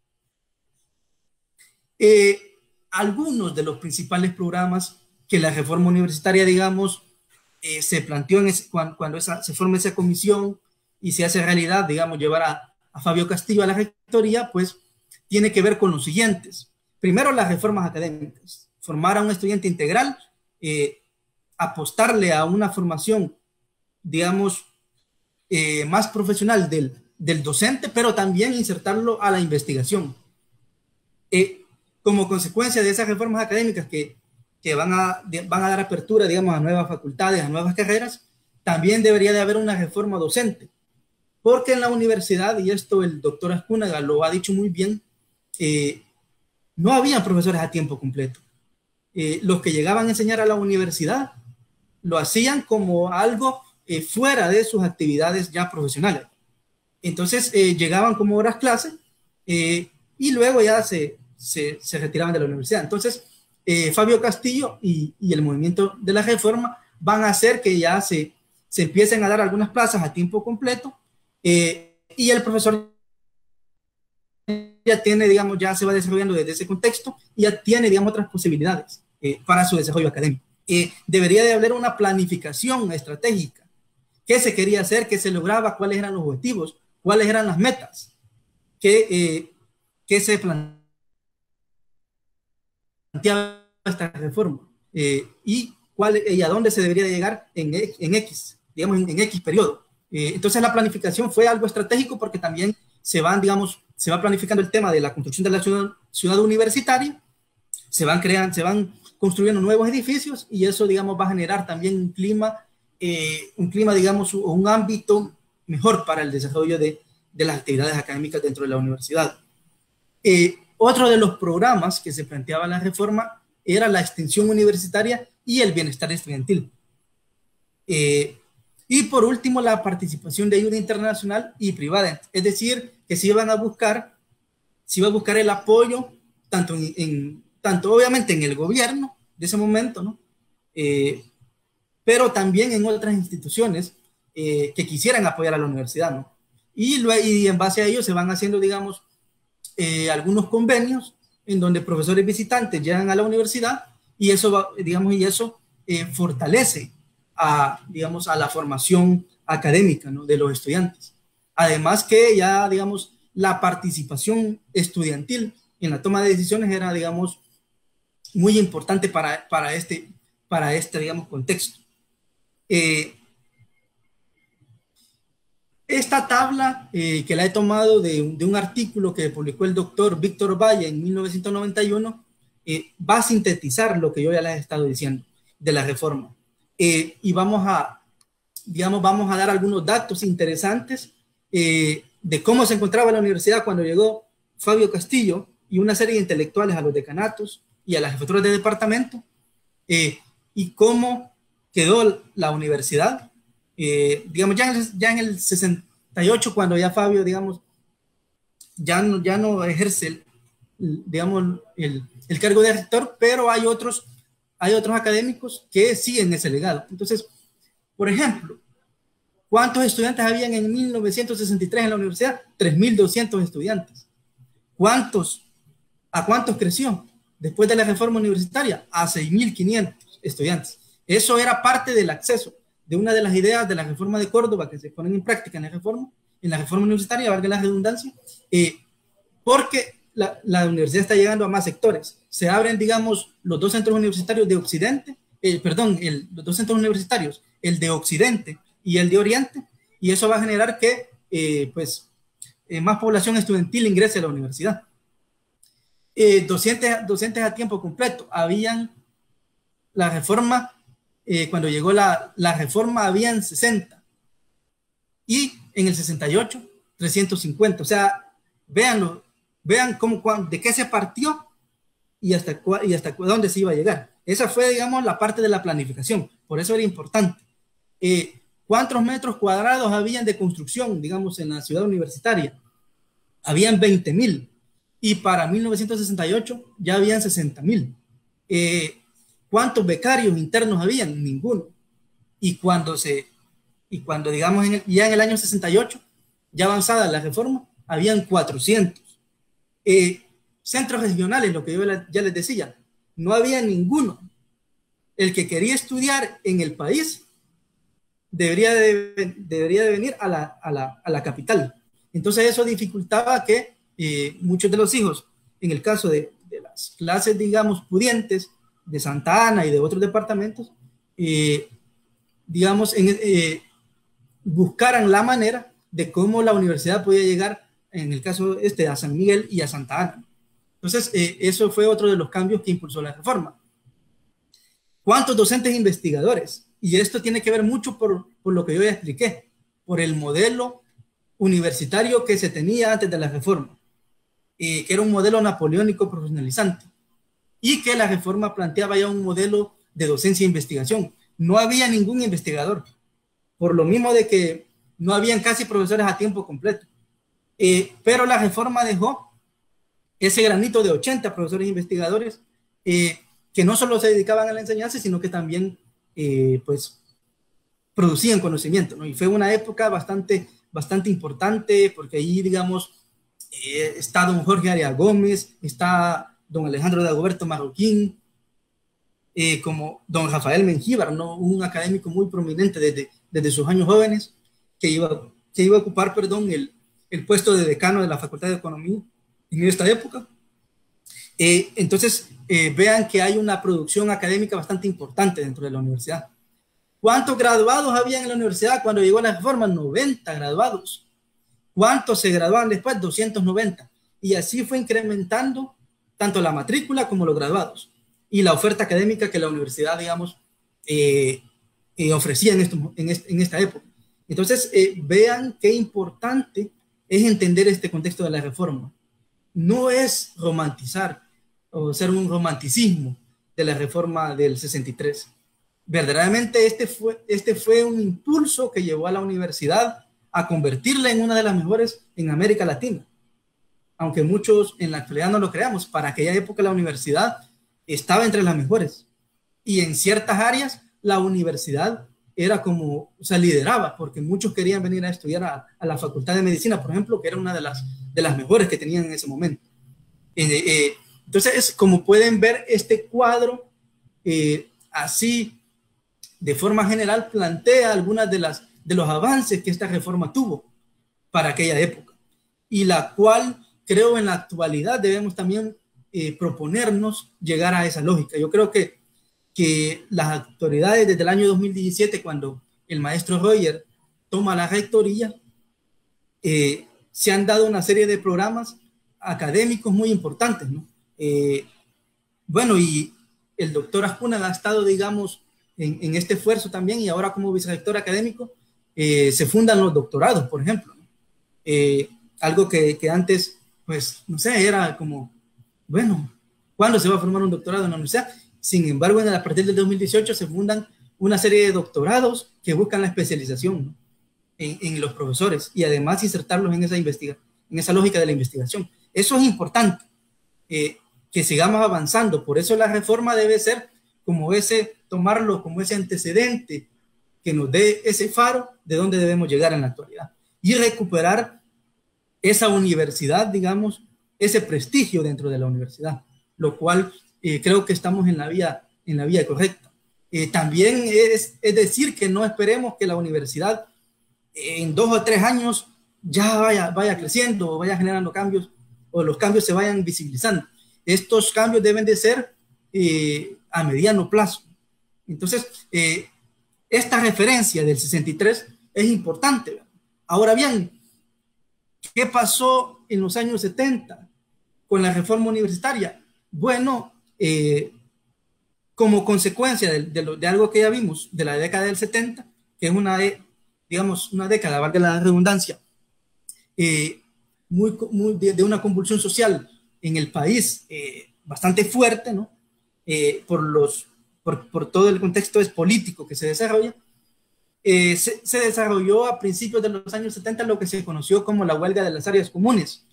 Eh, algunos de los principales programas que la reforma universitaria, digamos, eh, se planteó en ese, cuando, cuando esa, se forma esa comisión y se hace realidad, digamos, llevar a, a Fabio Castillo a la rectoría, pues tiene que ver con los siguientes. Primero, las reformas académicas. Formar a un estudiante integral, eh, apostarle a una formación, digamos, eh, más profesional del, del docente, pero también insertarlo a la investigación. Eh, como consecuencia de esas reformas académicas que, que van, a, de, van a dar apertura, digamos, a nuevas facultades, a nuevas carreras, también debería de haber una reforma docente. Porque en la universidad, y esto el doctor Azcúnaga lo ha dicho muy bien, eh, no había profesores a tiempo completo. Eh, los que llegaban a enseñar a la universidad lo hacían como algo eh, fuera de sus actividades ya profesionales. Entonces eh, llegaban como horas clase eh, y luego ya se, se, se retiraban de la universidad. Entonces eh, Fabio Castillo y, y el movimiento de la reforma van a hacer que ya se, se empiecen a dar algunas plazas a tiempo completo eh, y el profesor ya tiene, digamos, ya se va desarrollando desde ese contexto y ya tiene, digamos, otras posibilidades eh, para su desarrollo académico. Eh, debería de haber una planificación estratégica. ¿Qué se quería hacer? ¿Qué se lograba? ¿Cuáles eran los objetivos? ¿Cuáles eran las metas? ¿Qué, eh, qué se planteaba esta reforma? Eh, ¿Y cuál, y a dónde se debería de llegar en, en X, digamos, en, en X periodo? Eh, entonces la planificación fue algo estratégico porque también se van, digamos, se va planificando el tema de la construcción de la ciudad, ciudad universitaria, se van creando, se van construyendo nuevos edificios y eso, digamos, va a generar también un clima, eh, un clima, digamos, o un ámbito mejor para el desarrollo de, de las actividades académicas dentro de la universidad. Eh, otro de los programas que se planteaba en la reforma era la extensión universitaria y el bienestar estudiantil. Eh, y por último, la participación de ayuda internacional y privada, es decir, que se iban a buscar, se iba a buscar el apoyo, tanto, en, en, tanto obviamente en el gobierno de ese momento, ¿no? Eh, pero también en otras instituciones eh, que quisieran apoyar a la universidad, ¿no? Y, luego, y en base a ello se van haciendo, digamos, eh, algunos convenios en donde profesores visitantes llegan a la universidad y eso, va, digamos, y eso eh, fortalece a, digamos, a la formación académica, ¿no? De los estudiantes. Además que ya, digamos, la participación estudiantil en la toma de decisiones era, digamos, muy importante para, para, este, para este, digamos, contexto. Eh, esta tabla eh, que la he tomado de, de un artículo que publicó el doctor Víctor Valle en mil novecientos noventa y uno, eh, va a sintetizar lo que yo ya les he estado diciendo de la reforma. Eh, y vamos a, digamos, vamos a dar algunos datos interesantes eh, de cómo se encontraba la universidad cuando llegó Fabio Castillo y una serie de intelectuales a los decanatos y a las jefaturas de departamento, eh, y cómo quedó la universidad, eh, digamos, ya en, el, ya en el sesenta y ocho, cuando ya Fabio, digamos, ya no, ya no ejerce, el, digamos, el, el cargo de rector, pero hay otros, hay otros académicos que siguen ese legado. Entonces, por ejemplo, ¿cuántos estudiantes habían en mil novecientos sesenta y tres en la universidad? tres mil doscientos estudiantes. ¿Cuántos, ¿A cuántos creció después de la reforma universitaria? A seis mil quinientos. estudiantes. Eso era parte del acceso de una de las ideas de la reforma de Córdoba que se ponen en práctica en la reforma, en la reforma universitaria, valga la redundancia, eh, porque la, la universidad está llegando a más sectores. Se abren, digamos, los dos centros universitarios de Occidente, eh, perdón, el, los dos centros universitarios, el de Occidente y el de Oriente, y eso va a generar que, eh, pues, eh, más población estudiantil ingrese a la universidad. Eh, docentes, docentes a tiempo completo. Habían la reforma, eh, cuando llegó la, la reforma, habían sesenta, y en el sesenta y ocho, trescientos cincuenta. O sea, véanlo, vean cómo, de qué se partió y hasta, y hasta dónde se iba a llegar. Esa fue, digamos, la parte de la planificación. Por eso era importante. Eh, ¿Cuántos metros cuadrados habían de construcción, digamos, en la ciudad universitaria? Habían veinte mil. Y para mil novecientos sesenta y ocho ya habían sesenta mil. Eh, ¿Cuántos becarios internos habían? Ninguno. Y cuando, se, y cuando digamos, en el, ya en el año sesenta y ocho, ya avanzada la reforma, habían cuatrocientos. Eh, centros regionales, lo que yo ya les decía, no había ninguno. El que quería estudiar en el país debería de, debería de venir a la, a, la, a la capital. Entonces eso dificultaba que eh, muchos de los hijos, en el caso de, de las clases, digamos, pudientes, de Santa Ana y de otros departamentos, eh, digamos, en, eh, buscaran la manera de cómo la universidad podía llegar, en el caso este, a San Miguel y a Santa Ana. Entonces, eh, eso fue otro de los cambios que impulsó la reforma. ¿Cuántos docentes e investigadores? Y esto tiene que ver mucho por, por lo que yo ya expliqué, por el modelo universitario que se tenía antes de la reforma, eh, que era un modelo napoleónico profesionalizante, y que la reforma planteaba ya un modelo de docencia e investigación. No había ningún investigador, por lo mismo de que no habían casi profesores a tiempo completo. Eh, pero la reforma dejó ese granito de ochenta profesores investigadores eh, que no solo se dedicaban a la enseñanza, sino que también eh, pues, producían conocimiento, ¿no? Y fue una época bastante, bastante importante, porque ahí, digamos, eh, está don Jorge Arias Gómez, está don Alejandro Dagoberto Marroquín, eh, como don Rafael Mengíbar, ¿no? Un académico muy prominente desde, desde sus años jóvenes, que iba, que iba a ocupar, perdón, el, el puesto de decano de la Facultad de Economía en esta época. Eh, entonces, eh, vean que hay una producción académica bastante importante dentro de la universidad. ¿Cuántos graduados había en la universidad cuando llegó la reforma? noventa graduados. ¿Cuántos se graduaban después? doscientos noventa. Y así fue incrementando tanto la matrícula como los graduados y la oferta académica que la universidad, digamos, eh, eh, ofrecía en, esto, en, este, en esta época. Entonces, eh, vean qué importante es entender este contexto de la reforma. No es romantizar o ser un romanticismo de la reforma del sesenta y tres. Verdaderamente este fue, este fue un impulso que llevó a la universidad a convertirla en una de las mejores en América Latina. Aunque muchos en la actualidad no lo creamos, para aquella época la universidad estaba entre las mejores. Y en ciertas áreas la universidad era como, o sea, lideraba, porque muchos querían venir a estudiar a, a la Facultad de Medicina, por ejemplo, que era una de las, de las mejores que tenían en ese momento. Eh, eh, entonces, como pueden ver, este cuadro, eh, así, de forma general, plantea algunas de, las, de los avances que esta reforma tuvo para aquella época, y la cual, creo, en la actualidad debemos también eh, proponernos llegar a esa lógica. Yo creo que, que las autoridades desde el año dos mil diecisiete, cuando el maestro Royer toma la rectoría, eh, se han dado una serie de programas académicos muy importantes, ¿no? Eh, bueno, y el doctor Ascuna ha estado, digamos, en, en este esfuerzo también, y ahora como vicerrector académico eh, se fundan los doctorados, por ejemplo, ¿no? Eh, algo que, que antes, pues, no sé, era como, bueno, ¿cuándo se va a formar un doctorado en la universidad? Sin embargo, a partir del dos mil dieciocho se fundan una serie de doctorados que buscan la especialización, ¿no? en, en los profesores, y además insertarlos en esa, investiga en esa lógica de la investigación. Eso es importante, eh, que sigamos avanzando. Por eso la reforma debe ser como ese, tomarlo como ese antecedente que nos dé ese faro de dónde debemos llegar en la actualidad, y recuperar esa universidad, digamos, ese prestigio dentro de la universidad, lo cual eh, creo que estamos en la vía, en la vía correcta. Eh, también es, es decir que no esperemos que la universidad en dos o tres años ya vaya, vaya creciendo o vaya generando cambios o los cambios se vayan visibilizando. Estos cambios deben de ser eh, a mediano plazo. Entonces, eh, esta referencia del sesenta y tres es importante, ¿verdad? Ahora bien, ¿qué pasó en los años setenta con la reforma universitaria? Bueno, eh, como consecuencia de, de, lo, de algo que ya vimos de la década del setenta, que es una, digamos, una década, valga la redundancia, eh, muy, muy de, de una convulsión social en el país eh, bastante fuerte, ¿no? Eh, por, los, por, por todo el contexto político que se desarrolla, eh, se, se desarrolló a principios de los años setenta lo que se conoció como la huelga de las áreas comunes.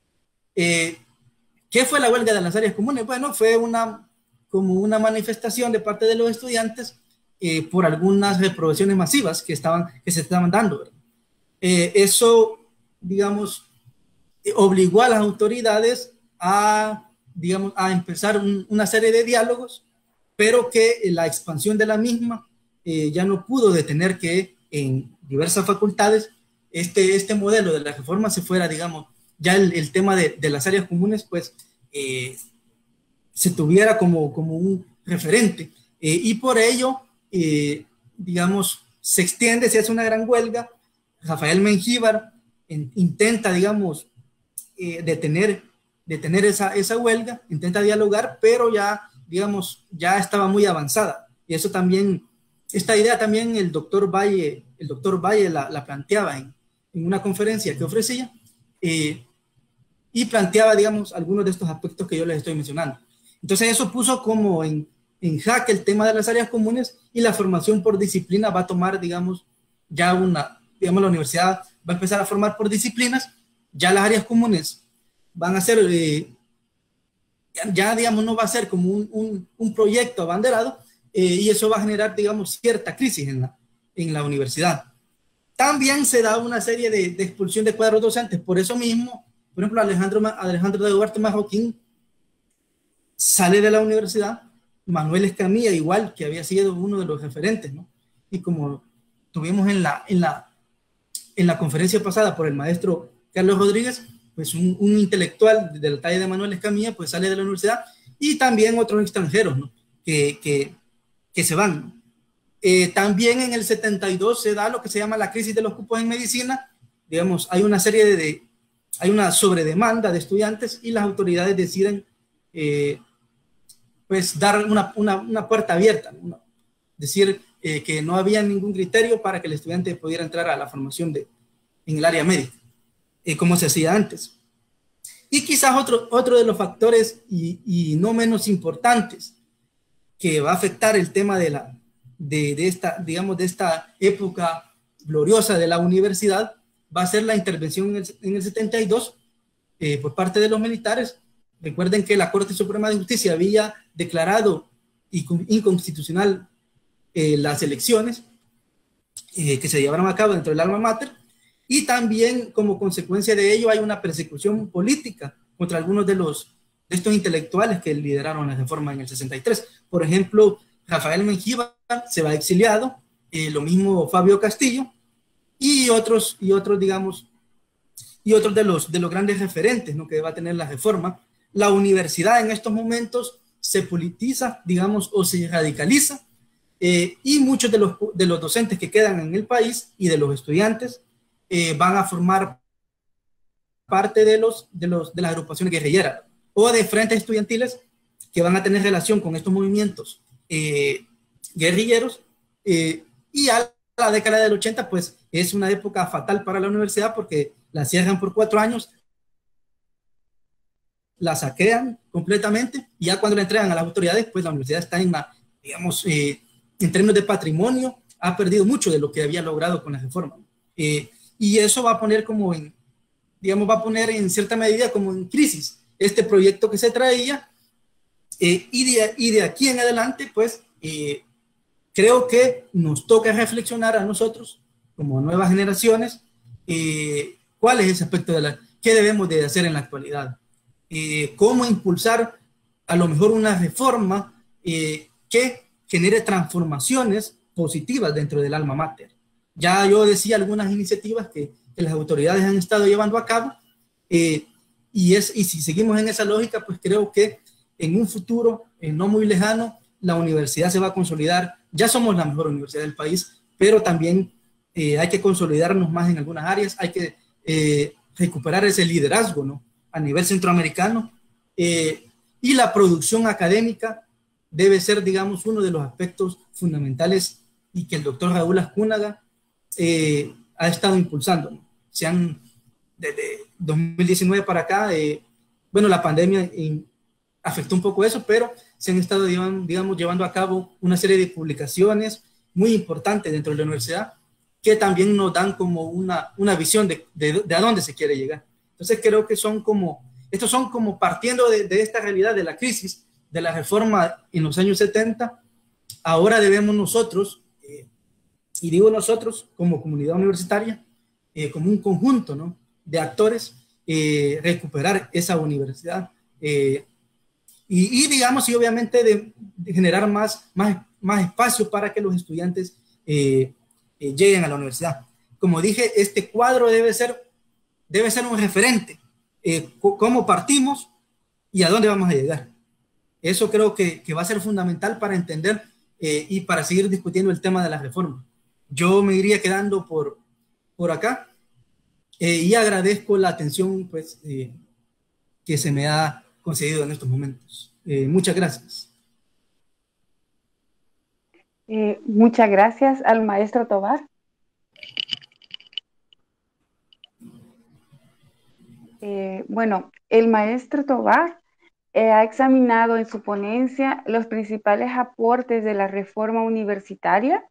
Eh, ¿Qué fue la huelga de las áreas comunes? Bueno, fue una, como una manifestación de parte de los estudiantes eh, por algunas reprobaciones masivas que, estaban, que se estaban dando. Eh, eso, digamos, obligó a las autoridades a, digamos, a empezar un, una serie de diálogos, pero que la expansión de la misma eh, ya no pudo detener que en diversas facultades este, este modelo de la reforma se fuera, digamos, ya el, el tema de, de las áreas comunes, pues, eh, se tuviera como, como un referente. Eh, y por ello, eh, digamos, se extiende, se hace una gran huelga. Rafael Mengíbar en, intenta, digamos, eh, detener, detener esa, esa huelga, intenta dialogar, pero ya, digamos, ya estaba muy avanzada. Y eso también, esta idea también el doctor Valle, el doctor Valle la, la planteaba en, en una conferencia que ofrecía, eh, y planteaba, digamos, algunos de estos aspectos que yo les estoy mencionando. Entonces eso puso como en, en jaque el tema de las áreas comunes y la formación por disciplina va a tomar, digamos, ya una, digamos, la universidad va a empezar a formar por disciplinas, ya las áreas comunes van a ser, eh, ya, ya, digamos, no va a ser como un, un, un proyecto abanderado eh, y eso va a generar, digamos, cierta crisis en la, en la universidad. También se da una serie de, de expulsión de cuadros docentes, por eso mismo, por ejemplo, Alejandro, Alejandro de Duarte Marroquín sale de la universidad, Manuel Escamilla igual, que había sido uno de los referentes, ¿no? Y como tuvimos en la, en la, en la conferencia pasada por el maestro Carlos Rodríguez, pues un, un intelectual del talla de Manuel Escamilla, pues sale de la universidad, y también otros extranjeros, ¿no? que, que, que se van. Eh, también en el setenta y dos se da lo que se llama la crisis de los cupos en medicina, digamos, hay una serie de, de hay una sobredemanda de estudiantes y las autoridades deciden eh, pues dar una, una, una puerta abierta, ¿no? Decir eh, que no había ningún criterio para que el estudiante pudiera entrar a la formación de, en el área médica, eh, como se hacía antes. Y quizás otro, otro de los factores y, y no menos importantes que va a afectar el tema de, la, de, de, esta, digamos, de esta época gloriosa de la universidad va a ser la intervención en el, en el setenta y dos eh, por parte de los militares. Recuerden que la Corte Suprema de Justicia había declarado inconstitucional eh, las elecciones eh, que se llevaron a cabo dentro del alma mater, y también como consecuencia de ello hay una persecución política contra algunos de, los, de estos intelectuales que lideraron la reforma en el sesenta y tres. Por ejemplo, Rafael Mengíbar se va exiliado, eh, lo mismo Fabio Castillo, y otros, y otros digamos, y otros de los, de los grandes referentes, ¿no? que va a tener la reforma. La universidad en estos momentos se politiza, digamos, o se radicaliza, eh, y muchos de los, de los docentes que quedan en el país y de los estudiantes eh, van a formar parte de, los, de, los, de las agrupaciones guerrilleras o de frentes estudiantiles que van a tener relación con estos movimientos eh, guerrilleros, eh, y a la década del ochenta pues es una época fatal para la universidad porque la cierran por cuatro años, la saquean completamente y ya cuando la entregan a las autoridades pues la universidad está en la, digamos, eh, en términos de patrimonio ha perdido mucho de lo que había logrado con la reforma, eh, y eso va a poner como en, digamos, va a poner en cierta medida como en crisis este proyecto que se traía, eh, y, de, y de aquí en adelante pues eh, creo que nos toca reflexionar a nosotros como nuevas generaciones eh, cuál es ese aspecto de la, qué debemos de hacer en la actualidad, eh, cómo impulsar a lo mejor una reforma eh, que genere transformaciones positivas dentro del alma mater. Ya yo decía algunas iniciativas que, que las autoridades han estado llevando a cabo, eh, y, es, y si seguimos en esa lógica, pues creo que en un futuro eh, no muy lejano, la universidad se va a consolidar. Ya somos la mejor universidad del país, pero también eh, hay que consolidarnos más en algunas áreas, hay que eh, recuperar ese liderazgo, ¿no?, a nivel centroamericano, eh, y la producción académica debe ser, digamos, uno de los aspectos fundamentales y que el doctor Raúl Azcúnaga eh, ha estado impulsando, ¿no? Se han, desde dos mil diecinueve para acá, eh, bueno, la pandemia in, afectó un poco eso, pero se han estado, digamos, llevando a cabo una serie de publicaciones muy importantes dentro de la universidad que también nos dan como una, una visión de, de, de a dónde se quiere llegar. Entonces creo que son como, estos son como partiendo de, de esta realidad de la crisis, de la reforma en los años setenta, ahora debemos nosotros, eh, y digo nosotros como comunidad universitaria, eh, como un conjunto, ¿no?, de actores, eh, recuperar esa universidad, eh, y, y digamos, y obviamente de, de generar más, más, más espacio para que los estudiantes eh, eh, lleguen a la universidad. Como dije, este cuadro debe ser, debe ser un referente, eh, cómo partimos y a dónde vamos a llegar. Eso creo que, que va a ser fundamental para entender eh, y para seguir discutiendo el tema de la reforma. Yo me iría quedando por, por acá eh, y agradezco la atención, pues, eh, que se me ha concedido en estos momentos. Eh, muchas gracias. Eh, muchas gracias al maestro Tobar. Eh, bueno, el maestro Tobar eh, ha examinado en su ponencia los principales aportes de la reforma universitaria,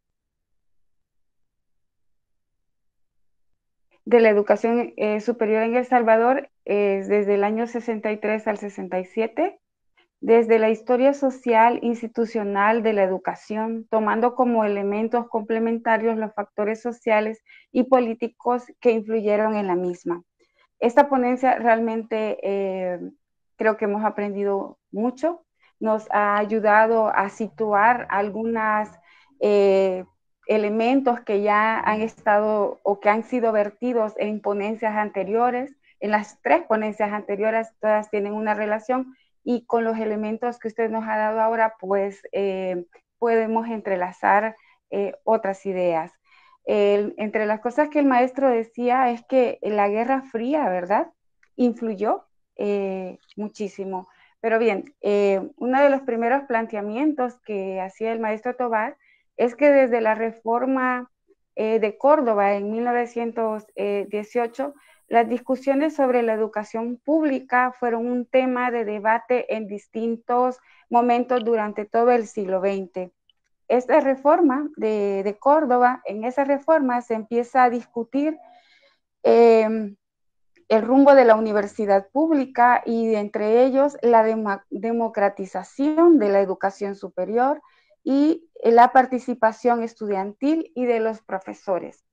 de la educación eh, superior en El Salvador eh, desde el año sesenta y tres al sesenta y siete, desde la historia social institucional de la educación, tomando como elementos complementarios los factores sociales y políticos que influyeron en la misma. Esta ponencia realmente eh, creo que hemos aprendido mucho, nos ha ayudado a situar algunos eh, elementos que ya han estado o que han sido vertidos en ponencias anteriores. En las tres ponencias anteriores todas tienen una relación, y con los elementos que usted nos ha dado ahora, pues eh, podemos entrelazar eh, otras ideas. El, entre las cosas que el maestro decía es que la Guerra Fría, ¿verdad?, influyó eh, muchísimo. Pero bien, eh, uno de los primeros planteamientos que hacía el maestro Tobar es que desde la reforma eh, de Córdoba en mil novecientos dieciocho, las discusiones sobre la educación pública fueron un tema de debate en distintos momentos durante todo el siglo veinte. Esta reforma de, de Córdoba, en esa reforma se empieza a discutir eh, el rumbo de la universidad pública y entre ellos la dem- democratización de la educación superior y la participación estudiantil y de los profesores.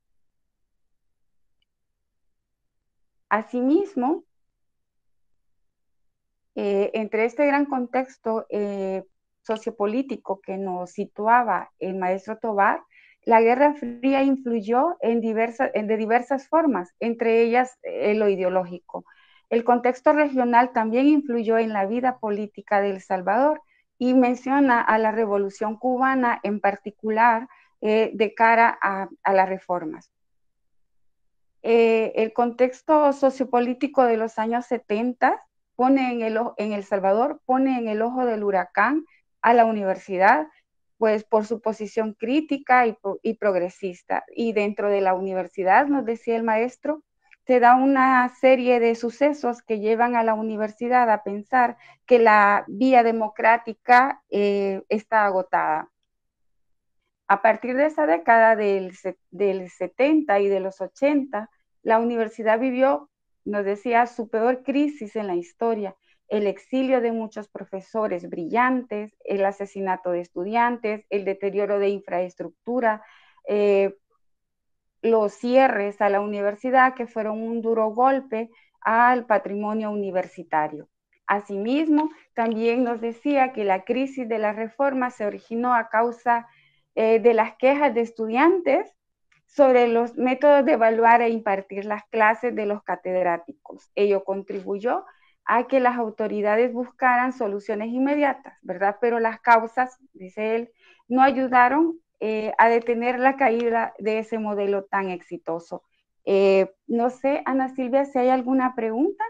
Asimismo, eh, entre este gran contexto eh, sociopolítico que nos situaba el maestro Tobar, la Guerra Fría influyó en diversas, en de diversas formas, entre ellas eh, lo ideológico. El contexto regional también influyó en la vida política de El Salvador y menciona a la Revolución Cubana en particular eh, de cara a, a las reformas. Eh, el contexto sociopolítico de los años setenta pone en el, en El Salvador, pone en el ojo del huracán a la universidad, pues por su posición crítica y, y progresista. Y dentro de la universidad, nos decía el maestro, se da una serie de sucesos que llevan a la universidad a pensar que la vía democrática eh, está agotada. A partir de esa década del, del setenta y de los ochenta, la universidad vivió, nos decía, su peor crisis en la historia: el exilio de muchos profesores brillantes, el asesinato de estudiantes, el deterioro de infraestructura, eh, los cierres a la universidad que fueron un duro golpe al patrimonio universitario. Asimismo, también nos decía que la crisis de la reforma se originó a causa eh, de las quejas de estudiantes sobre los métodos de evaluar e impartir las clases de los catedráticos. Ello contribuyó a que las autoridades buscaran soluciones inmediatas, ¿verdad? Pero las causas, dice él, no ayudaron eh, a detener la caída de ese modelo tan exitoso. Eh, no sé, Ana Silvia, si hay alguna pregunta.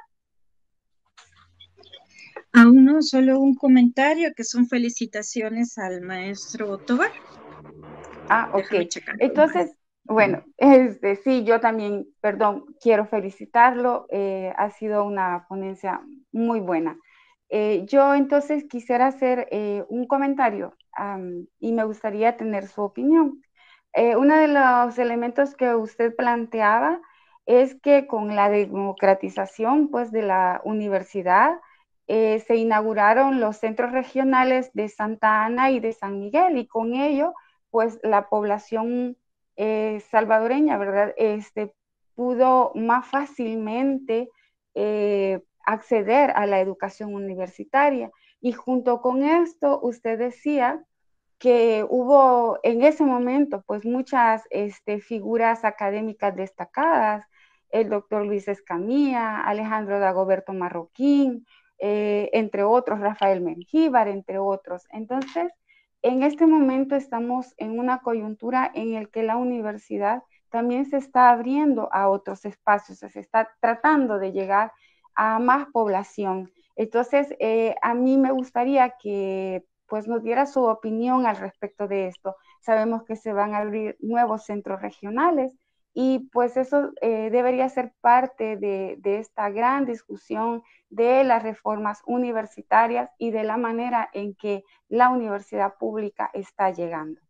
Aún no, solo un comentario que son felicitaciones al maestro Tobar. Ah, ok. Entonces, bueno, este, sí, yo también, perdón, quiero felicitarlo. Eh, ha sido una ponencia muy buena. Eh, yo entonces quisiera hacer eh, un comentario um, y me gustaría tener su opinión. Eh, uno de los elementos que usted planteaba es que con la democratización, pues, de la universidad, eh, se inauguraron los centros regionales de Santa Ana y de San Miguel, y con ello pues la población eh, salvadoreña, ¿verdad? Este, pudo más fácilmente eh, acceder a la educación universitaria. Y junto con esto, usted decía que hubo en ese momento pues muchas este, figuras académicas destacadas, el doctor Luis Escamilla, Alejandro Dagoberto Marroquín, eh, entre otros, Rafael Mengíbar, entre otros. Entonces, en este momento estamos en una coyuntura en el que la universidad también se está abriendo a otros espacios, se está tratando de llegar a más población. Entonces, eh, a mí me gustaría que pues nos diera su opinión al respecto de esto. Sabemos que se van a abrir nuevos centros regionales y pues eso eh, debería ser parte de, de esta gran discusión de las reformas universitarias y de la manera en que la universidad pública está llegando.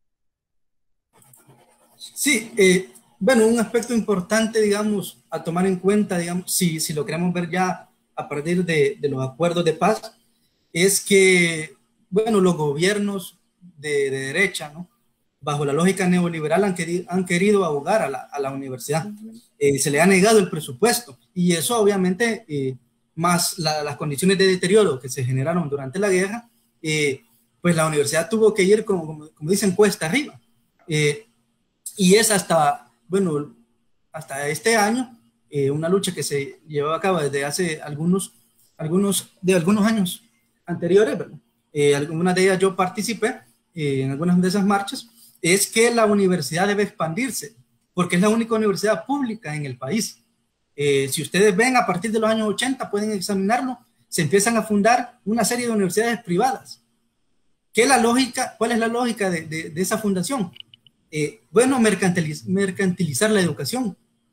Sí, eh, bueno, un aspecto importante, digamos, a tomar en cuenta, digamos, si, si lo queremos ver ya a partir de, de los acuerdos de paz, es que, bueno, los gobiernos de, de derecha, ¿no?, bajo la lógica neoliberal han querido, han querido ahogar a la, a la universidad. Uh-huh. Eh, se le ha negado el presupuesto y eso obviamente, eh, más la, las condiciones de deterioro que se generaron durante la guerra, eh, pues la universidad tuvo que ir, como, como, como dicen, cuesta arriba. Eh, y es hasta, bueno, hasta este año, eh, una lucha que se llevó a cabo desde hace algunos, algunos, de algunos años anteriores, ¿verdad? Eh, algunas de ellas yo participé eh, en algunas de esas marchas, es que la universidad debe expandirse, porque es la única universidad pública en el país. Eh, si ustedes ven, a partir de los años ochenta, pueden examinarlo, se empiezan a fundar una serie de universidades privadas. ¿Qué es la lógica? ¿Cuál es la lógica de, de, de esa fundación? Eh, bueno, mercantiliz mercantilizar la educación,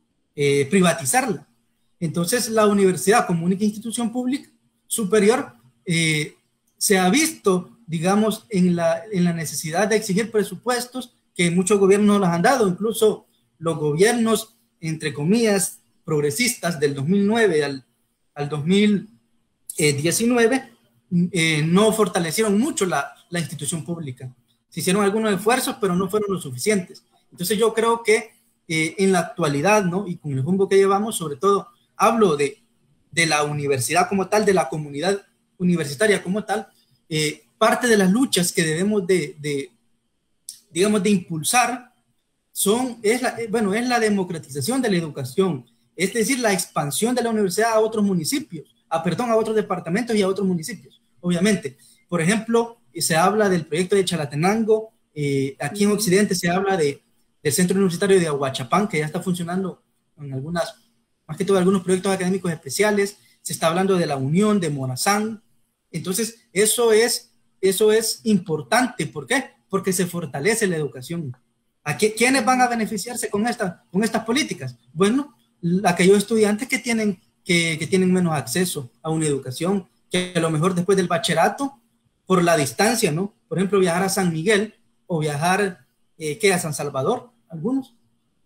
eh, privatizarla. Entonces, la universidad como única institución pública superior eh, se ha visto, digamos, en la, en la necesidad de exigir presupuestos que muchos gobiernos no los han dado, incluso los gobiernos, entre comillas, progresistas del dos mil nueve al, al dos mil diecinueve, eh, no fortalecieron mucho la, la institución pública. Se hicieron algunos esfuerzos, pero no fueron los suficientes. Entonces yo creo que eh, en la actualidad, ¿no?, y con el rumbo que llevamos, sobre todo hablo de, de la universidad como tal, de la comunidad universitaria como tal, eh, parte de las luchas que debemos de, de digamos, de impulsar son, es la, bueno, es la democratización de la educación, es decir, la expansión de la universidad a otros municipios, a, perdón, a otros departamentos y a otros municipios, obviamente. Por ejemplo, se habla del proyecto de Chalatenango, eh, aquí en Occidente se habla de, del Centro Universitario de Aguachapán, que ya está funcionando en algunas, más que todo algunos proyectos académicos especiales, se está hablando de la Unión, de Morazán. Entonces, eso es, eso es importante. ¿Por qué? Porque se fortalece la educación. ¿A qué, quiénes van a beneficiarse con, esta, con estas políticas? Bueno, aquellos estudiantes que tienen, que, que tienen menos acceso a una educación, que a lo mejor después del bachillerato, por la distancia, ¿no? Por ejemplo, viajar a San Miguel o viajar, eh, ¿qué? A San Salvador, algunos.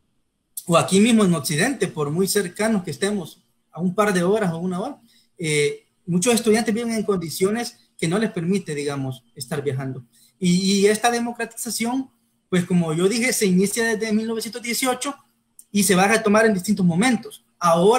O aquí mismo en Occidente, por muy cercanos que estemos, a un par de horas o una hora, eh, muchos estudiantes viven en condiciones que no les permite, digamos, estar viajando. Y, y esta democratización, pues como yo dije, se inicia desde mil novecientos dieciocho y se va a retomar en distintos momentos. Ahora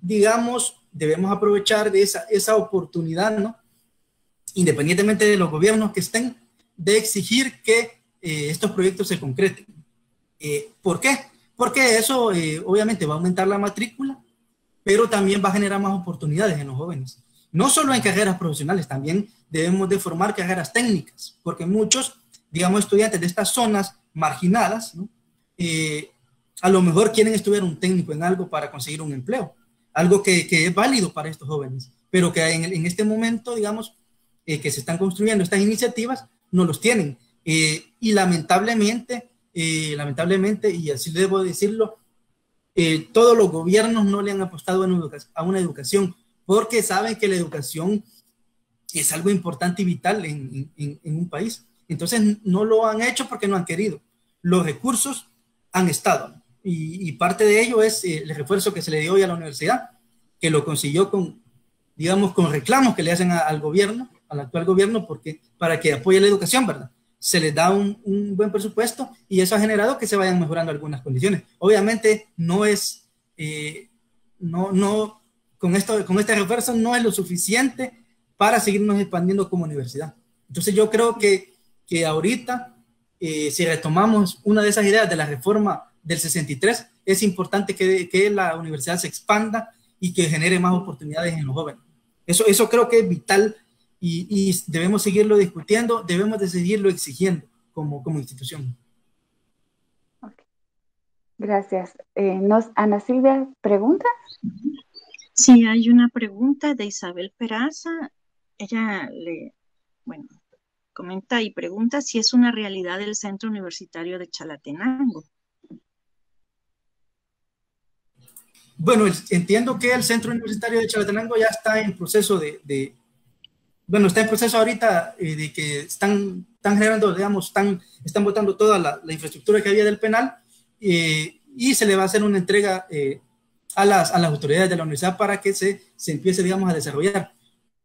digamos, debemos aprovechar de esa, esa oportunidad, ¿no? Independientemente de los gobiernos que estén, de exigir que eh, estos proyectos se concreten. Eh, ¿Por qué? Porque eso eh, obviamente va a aumentar la matrícula, pero también va a generar más oportunidades en los jóvenes. No solo en carreras profesionales, también debemos de formar carreras técnicas, porque muchos, digamos, estudiantes de estas zonas marginadas, ¿no? eh, a lo mejor quieren estudiar un técnico en algo para conseguir un empleo, algo que, que es válido para estos jóvenes, pero que en, en este momento, digamos, eh, que se están construyendo estas iniciativas, no los tienen. Eh, y lamentablemente, eh, lamentablemente, y así debo decirlo, eh, todos los gobiernos no le han apostado a una educación, porque saben que la educación es algo importante y vital en, en, en un país. Entonces no lo han hecho porque no han querido. Los recursos han estado, y, y parte de ello es eh, el refuerzo que se le dio hoy a la universidad, que lo consiguió con, digamos, con reclamos que le hacen a, al gobierno, al actual gobierno, porque, para que apoye la educación, ¿verdad? Se les da un, un buen presupuesto y eso ha generado que se vayan mejorando algunas condiciones. Obviamente no es, eh, no, no, con, esto, con este refuerzo no es lo suficiente para seguirnos expandiendo como universidad. Entonces yo creo que, que ahorita, eh, si retomamos una de esas ideas de la reforma del sesenta y tres, es importante que, que la universidad se expanda y que genere más oportunidades en los jóvenes. Eso, eso creo que es vital. Y, y debemos seguirlo discutiendo, debemos de seguirlo exigiendo como, como institución. Okay. Gracias. Eh, nos, Ana Silvia, ¿pregunta? Sí, hay una pregunta de Isabel Peraza. Ella le, bueno, comenta y pregunta si es una realidad el Centro Universitario de Chalatenango. Bueno, entiendo que el Centro Universitario de Chalatenango ya está en proceso de... de Bueno, está en proceso ahorita eh, de que están, están generando, digamos, están, están botando toda la, la infraestructura que había del penal eh, y se le va a hacer una entrega eh, a, las, a las autoridades de la universidad para que se, se empiece, digamos, a desarrollar.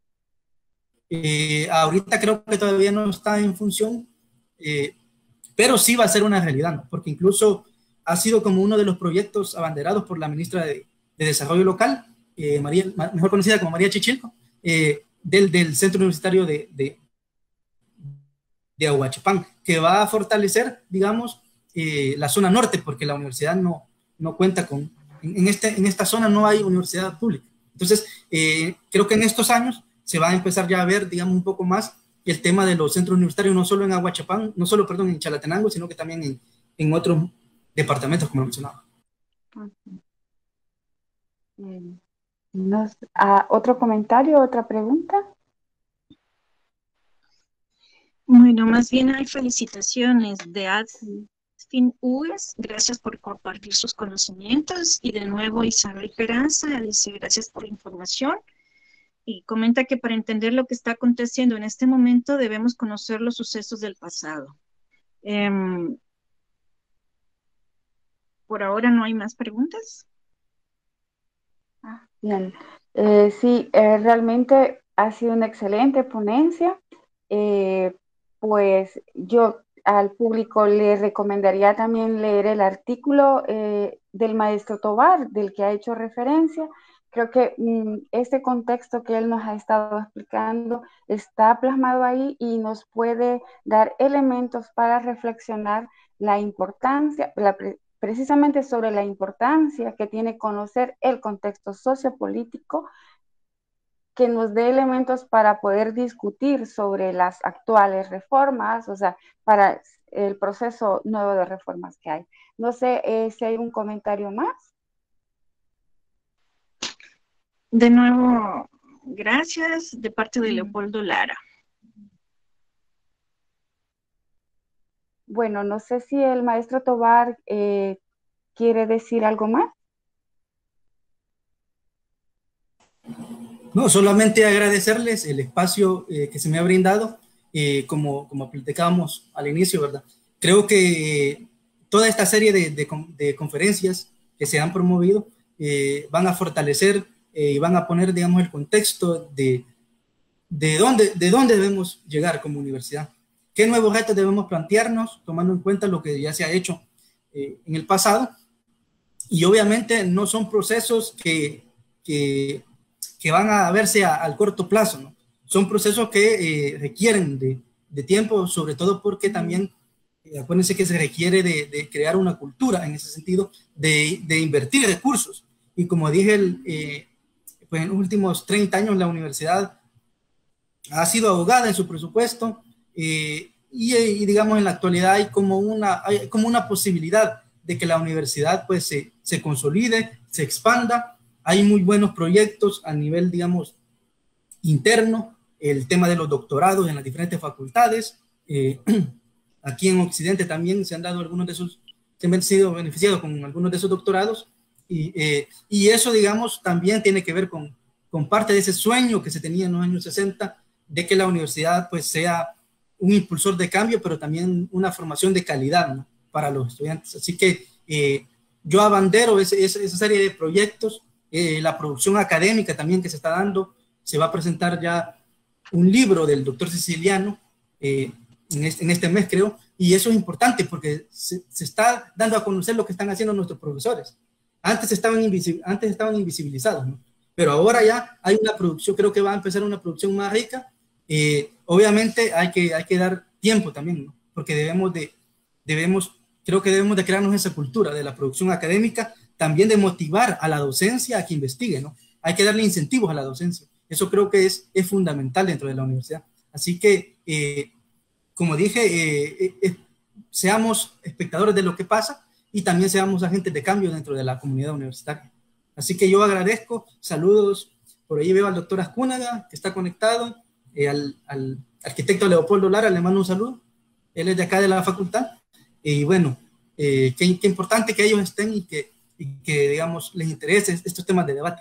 Eh, ahorita creo que todavía no está en función, eh, pero sí va a ser una realidad, ¿no? Porque incluso ha sido como uno de los proyectos abanderados por la ministra de, de Desarrollo Local, eh, María, mejor conocida como María Chichilco, eh, Del, del Centro Universitario de, de, de Ahuachapán, que va a fortalecer, digamos, eh, la zona norte, porque la universidad no, no cuenta con, en, en, este, en esta zona no hay universidad pública. Entonces, eh, creo que en estos años se va a empezar ya a ver, digamos, un poco más el tema de los centros universitarios, no solo en Ahuachapán, no solo, perdón, en Chalatenango, sino que también en, en otros departamentos, como lo mencionaba. Nos, uh, ¿Otro comentario, otra pregunta? Bueno, más bien hay felicitaciones de Adfin U E S, gracias por compartir sus conocimientos, y de nuevo Isabel Peraza dice gracias por la información y comenta que para entender lo que está aconteciendo en este momento debemos conocer los sucesos del pasado. Um, por ahora no hay más preguntas. Ah, bien, eh, sí, eh, realmente ha sido una excelente ponencia. Eh, pues yo al público le recomendaría también leer el artículo eh, del maestro Tovar, del que ha hecho referencia. Creo que mm, este contexto que él nos ha estado explicando está plasmado ahí y nos puede dar elementos para reflexionar la importancia, la precisamente sobre la importancia que tiene conocer el contexto sociopolítico, que nos dé elementos para poder discutir sobre las actuales reformas, o sea, para el proceso nuevo de reformas que hay. No sé eh, si hay un comentario más. De nuevo, gracias de parte de Leopoldo Lara. Bueno, no sé si el maestro Tovar eh, quiere decir algo más. No, solamente agradecerles el espacio eh, que se me ha brindado, eh, como, como platicábamos al inicio, ¿verdad? Creo que eh, toda esta serie de, de, de conferencias que se han promovido eh, van a fortalecer eh, y van a poner, digamos, el contexto de, de, dónde, de dónde debemos llegar como universidad. ¿Qué nuevos retos debemos plantearnos, tomando en cuenta lo que ya se ha hecho eh, en el pasado? Y obviamente no son procesos que que, que van a verse a, al corto plazo, ¿no? Son procesos que eh, requieren de, de tiempo, sobre todo porque también, eh, acuérdense que se requiere de, de crear una cultura en ese sentido, de, de invertir recursos. Y como dije, el, eh, pues en los últimos treinta años la universidad ha sido ahogada en su presupuesto, eh, y, y digamos en la actualidad hay como una, hay como una posibilidad de que la universidad pues se, se consolide, se expanda. Hay muy buenos proyectos a nivel, digamos, interno, el tema de los doctorados en las diferentes facultades. Eh, aquí en Occidente también se han dado algunos de esos, se han sido beneficiados con algunos de esos doctorados, y, eh, y eso, digamos, también tiene que ver con, con parte de ese sueño que se tenía en los años sesenta, de que la universidad pues sea un impulsor de cambio, pero también una formación de calidad, ¿no?, para los estudiantes. Así que eh, yo abandero ese, ese, esa serie de proyectos, eh, la producción académica también que se está dando. Se va a presentar ya un libro del doctor Siciliano eh, en, este, en este mes, creo, y eso es importante porque se, se está dando a conocer lo que están haciendo nuestros profesores. Antes estaban, invisi antes estaban invisibilizados, ¿no? Pero ahora ya hay una producción, creo que va a empezar una producción más rica. Eh, obviamente hay que, hay que dar tiempo también, ¿no? Porque debemos de, debemos, creo que debemos de crearnos esa cultura de la producción académica, también de motivar a la docencia a que investigue, ¿no? Hay que darle incentivos a la docencia. Eso creo que es, es fundamental dentro de la universidad. Así que, eh, como dije, eh, eh, seamos espectadores de lo que pasa y también seamos agentes de cambio dentro de la comunidad universitaria. Así que yo agradezco, saludos, por ahí veo al doctor Azcúnaga, que está conectado, eh, al, al arquitecto Leopoldo Lara, le mando un saludo, él es de acá de la facultad, y bueno, eh, qué, qué importante que ellos estén y que, y que, digamos, les interesen estos temas de debate.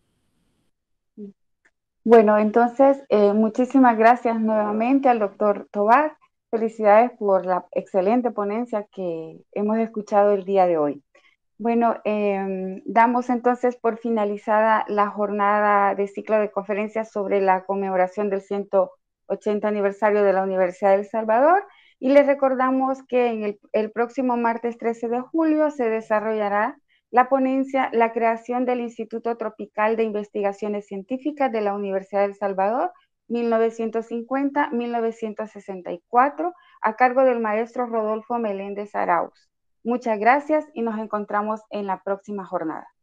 Bueno, entonces, eh, muchísimas gracias nuevamente al doctor Tobar. Felicidades por la excelente ponencia que hemos escuchado el día de hoy. Bueno, eh, damos entonces por finalizada la jornada de ciclo de conferencias sobre la conmemoración del ciento ochenta aniversario de la Universidad de El Salvador, y les recordamos que en el, el próximo martes trece de julio se desarrollará la ponencia La creación del Instituto Tropical de Investigaciones Científicas de la Universidad de El Salvador, mil novecientos cincuenta a mil novecientos sesenta y cuatro, a cargo del maestro Rodolfo Meléndez Arauz. Muchas gracias y nos encontramos en la próxima jornada.